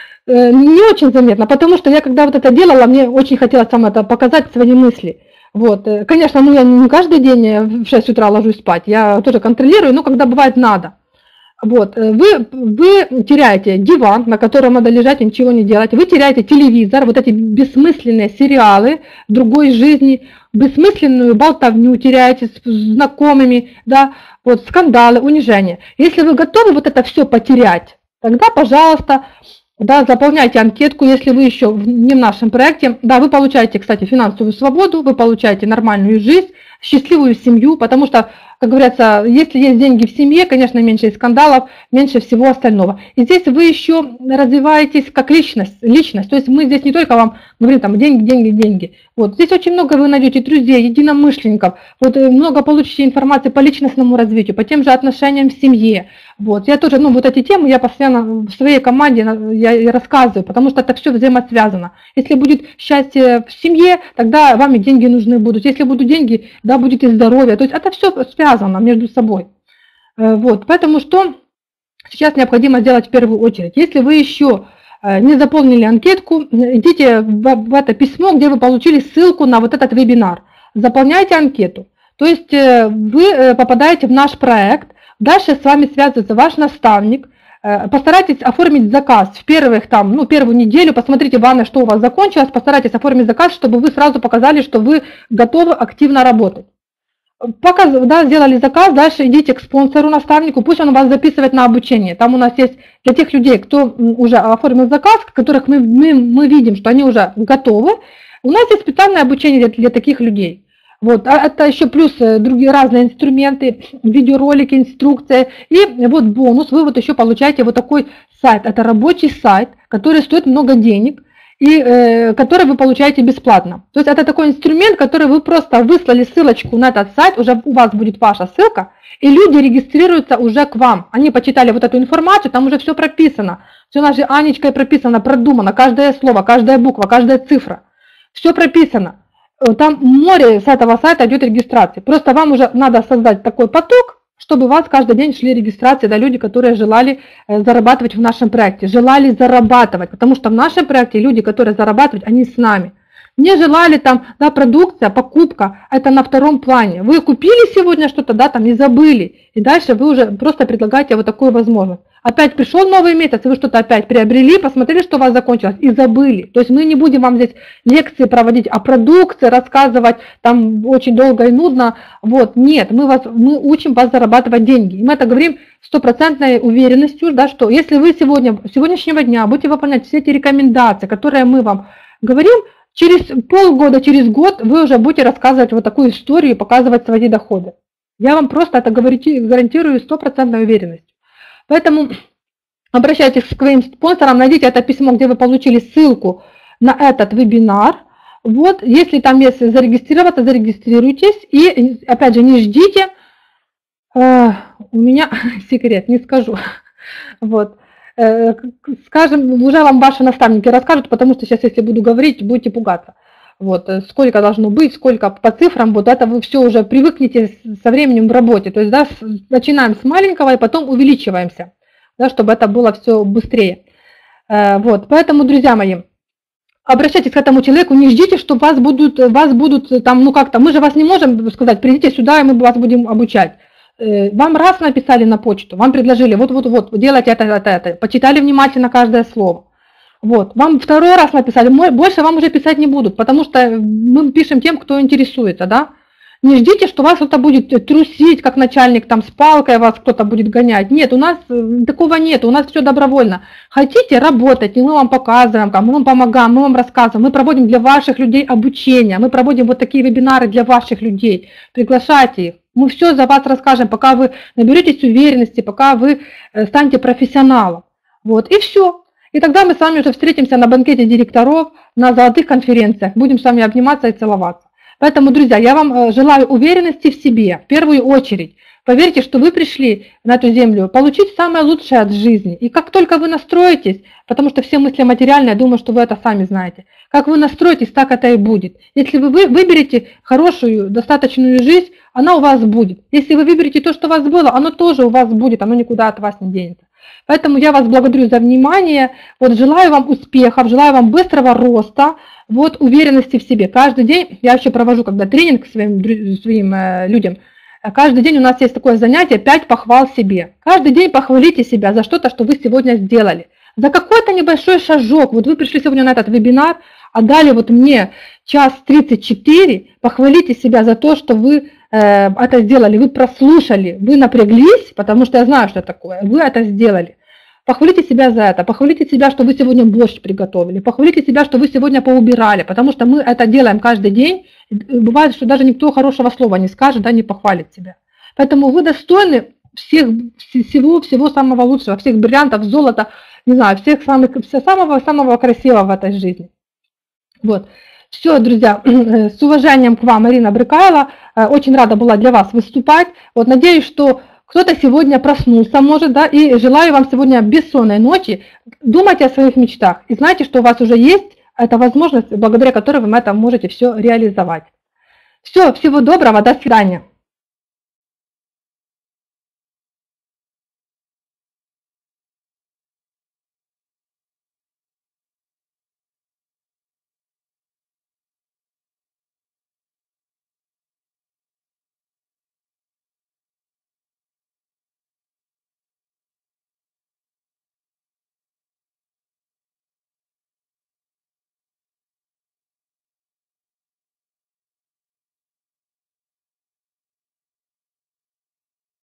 Speaker 1: Не очень заметно, потому что я, когда вот это делала, мне очень хотелось сам это показать, свои мысли. Вот. Конечно, ну, я не каждый день в шесть утра ложусь спать. Я тоже контролирую, но когда бывает надо. Вот. Вы, вы теряете диван, на котором надо лежать и ничего не делать. Вы теряете телевизор, вот эти бессмысленные сериалы другой жизни, бессмысленную болтовню теряете с знакомыми, да, вот, скандалы, унижения. Если вы готовы вот это все потерять, тогда, пожалуйста, да, заполняйте анкетку, если вы еще не в нашем проекте. Да, вы получаете, кстати, финансовую свободу, вы получаете нормальную жизнь, счастливую семью, потому что, как говорится, если есть деньги в семье, конечно, меньше скандалов, меньше всего остального. И здесь вы еще развиваетесь как личность, личность. То есть мы здесь не только вам говорим там деньги, деньги, деньги. Вот здесь очень много вы найдете друзей, единомышленников, вот много получите информации по личностному развитию, по тем же отношениям в семье. Вот я тоже, ну вот эти темы я постоянно в своей команде я и рассказываю, потому что это все взаимосвязано. Если будет счастье в семье, тогда вам и деньги нужны будут. Если будут деньги, да, будет и здоровье. То есть это все связано между собой. Вот, поэтому что сейчас необходимо сделать в первую очередь? Если вы еще не заполнили анкетку, идите в это письмо, где вы получили ссылку на вот этот вебинар. Заполняйте анкету. То есть вы попадаете в наш проект. Дальше с вами связывается ваш наставник. Постарайтесь оформить заказ в первых, там, ну, первую неделю, посмотрите, ванна, что у вас закончилось, постарайтесь оформить заказ, чтобы вы сразу показали, что вы готовы активно работать. Пока, да, сделали заказ, дальше идите к спонсору, наставнику, пусть он вас записывает на обучение. Там у нас есть для тех людей, кто уже оформил заказ, которых мы, мы, мы видим, что они уже готовы, у нас есть специальное обучение для, для таких людей. Вот, а это еще плюс другие разные инструменты, видеоролики, инструкции. И вот бонус, вы вот еще получаете вот такой сайт. Это рабочий сайт, который стоит много денег и э, который вы получаете бесплатно. То есть это такой инструмент, который вы просто выслали ссылочку на этот сайт, уже у вас будет ваша ссылка, и люди регистрируются уже к вам. Они почитали вот эту информацию, там уже все прописано. Все нашей Анечкой прописано, продумано, каждое слово, каждая буква, каждая цифра. Все прописано. Там море с этого сайта идет регистрации. Просто вам уже надо создать такой поток, чтобы у вас каждый день шли регистрации, да, люди, которые желали зарабатывать в нашем проекте, желали зарабатывать, потому что в нашем проекте люди, которые зарабатывают, они с нами. Не желали там, да, продукция, покупка, это на втором плане. Вы купили сегодня что-то, да, там и забыли, и дальше вы уже просто предлагаете вот такую возможность. Опять пришел новый месяц, и вы что-то опять приобрели, посмотрели, что у вас закончилось, и забыли. То есть мы не будем вам здесь лекции проводить о продукции, рассказывать там очень долго и нудно. Вот, нет, мы, вас, мы учим вас зарабатывать деньги. И мы это говорим стопроцентной уверенностью, да, что если вы сегодня, с сегодняшнего дня будете выполнять все эти рекомендации, которые мы вам говорим, через полгода, через год вы уже будете рассказывать вот такую историю и показывать свои доходы. Я вам просто это гарантирую стопроцентной уверенностью. Поэтому обращайтесь к своим спонсорам, найдите это письмо, где вы получили ссылку на этот вебинар. Вот, если там есть зарегистрироваться, зарегистрируйтесь. И опять же, не ждите. Э, у меня секрет, не скажу. Вот. Э, скажем, уже вам ваши наставники расскажут, потому что сейчас, если буду говорить, будете пугаться. Вот, сколько должно быть, сколько по цифрам, вот это вы все уже привыкнете со временем в работе. То есть, да, начинаем с маленького и потом увеличиваемся, да, чтобы это было все быстрее. Вот, поэтому, друзья мои, обращайтесь к этому человеку, не ждите, что вас будут, вас будут там, ну как-то, мы же вас не можем сказать, придите сюда, и мы вас будем обучать. Вам раз написали на почту, вам предложили, вот-вот-вот, делайте это, это, это, почитали внимательно каждое слово. Вот, вам второй раз написали, больше вам уже писать не будут, потому что мы пишем тем, кто интересуется, да. Не ждите, что вас кто-то будет трусить, как начальник там с палкой вас кто-то будет гонять. Нет, у нас такого нет, у нас все добровольно. Хотите работать, и мы вам показываем, мы вам помогаем, мы вам рассказываем, мы проводим для ваших людей обучение, мы проводим вот такие вебинары для ваших людей, приглашайте их. Мы все за вас расскажем, пока вы наберетесь уверенности, пока вы станете профессионалом. Вот, и все. И тогда мы с вами уже встретимся на банкете директоров, на золотых конференциях, будем с вами обниматься и целоваться. Поэтому, друзья, я вам желаю уверенности в себе, в первую очередь. Поверьте, что вы пришли на эту землю получить самое лучшее от жизни. И как только вы настроитесь, потому что все мысли материальные, я думаю, что вы это сами знаете, как вы настроитесь, так это и будет. Если вы выберете хорошую, достаточную жизнь, она у вас будет. Если вы выберете то, что у вас было, оно тоже у вас будет, оно никуда от вас не денется. Поэтому я вас благодарю за внимание, вот желаю вам успехов, желаю вам быстрого роста, вот уверенности в себе. Каждый день, я еще провожу когда тренинг своим, своим э, людям, каждый день у нас есть такое занятие пять похвал себе. Каждый день похвалите себя за что-то, что вы сегодня сделали. За какой-то небольшой шажок. Вот вы пришли сегодня на этот вебинар, а дали вот мне час тридцать четыре, похвалите себя за то, что вы э, это сделали, вы прослушали, вы напряглись, потому что я знаю, что такое, вы это сделали. Похвалите себя за это, похвалите себя, что вы сегодня борщ приготовили, похвалите себя, что вы сегодня поубирали, потому что мы это делаем каждый день. Бывает, что даже никто хорошего слова не скажет, да, не похвалит себя. Поэтому вы достойны всех, всего, всего самого лучшего, всех бриллиантов, золота, не знаю, всех самых, всего самого-самого красивого в этой жизни. Вот. Все, друзья, с уважением к вам, Ирина Брыкайло. Очень рада была для вас выступать. Вот, надеюсь, что кто-то сегодня проснулся, может, да, и желаю вам сегодня бессонной ночи. Думайте о своих мечтах и знайте, что у вас уже есть эта возможность, благодаря которой вы это можете все реализовать. Все, всего доброго, до свидания.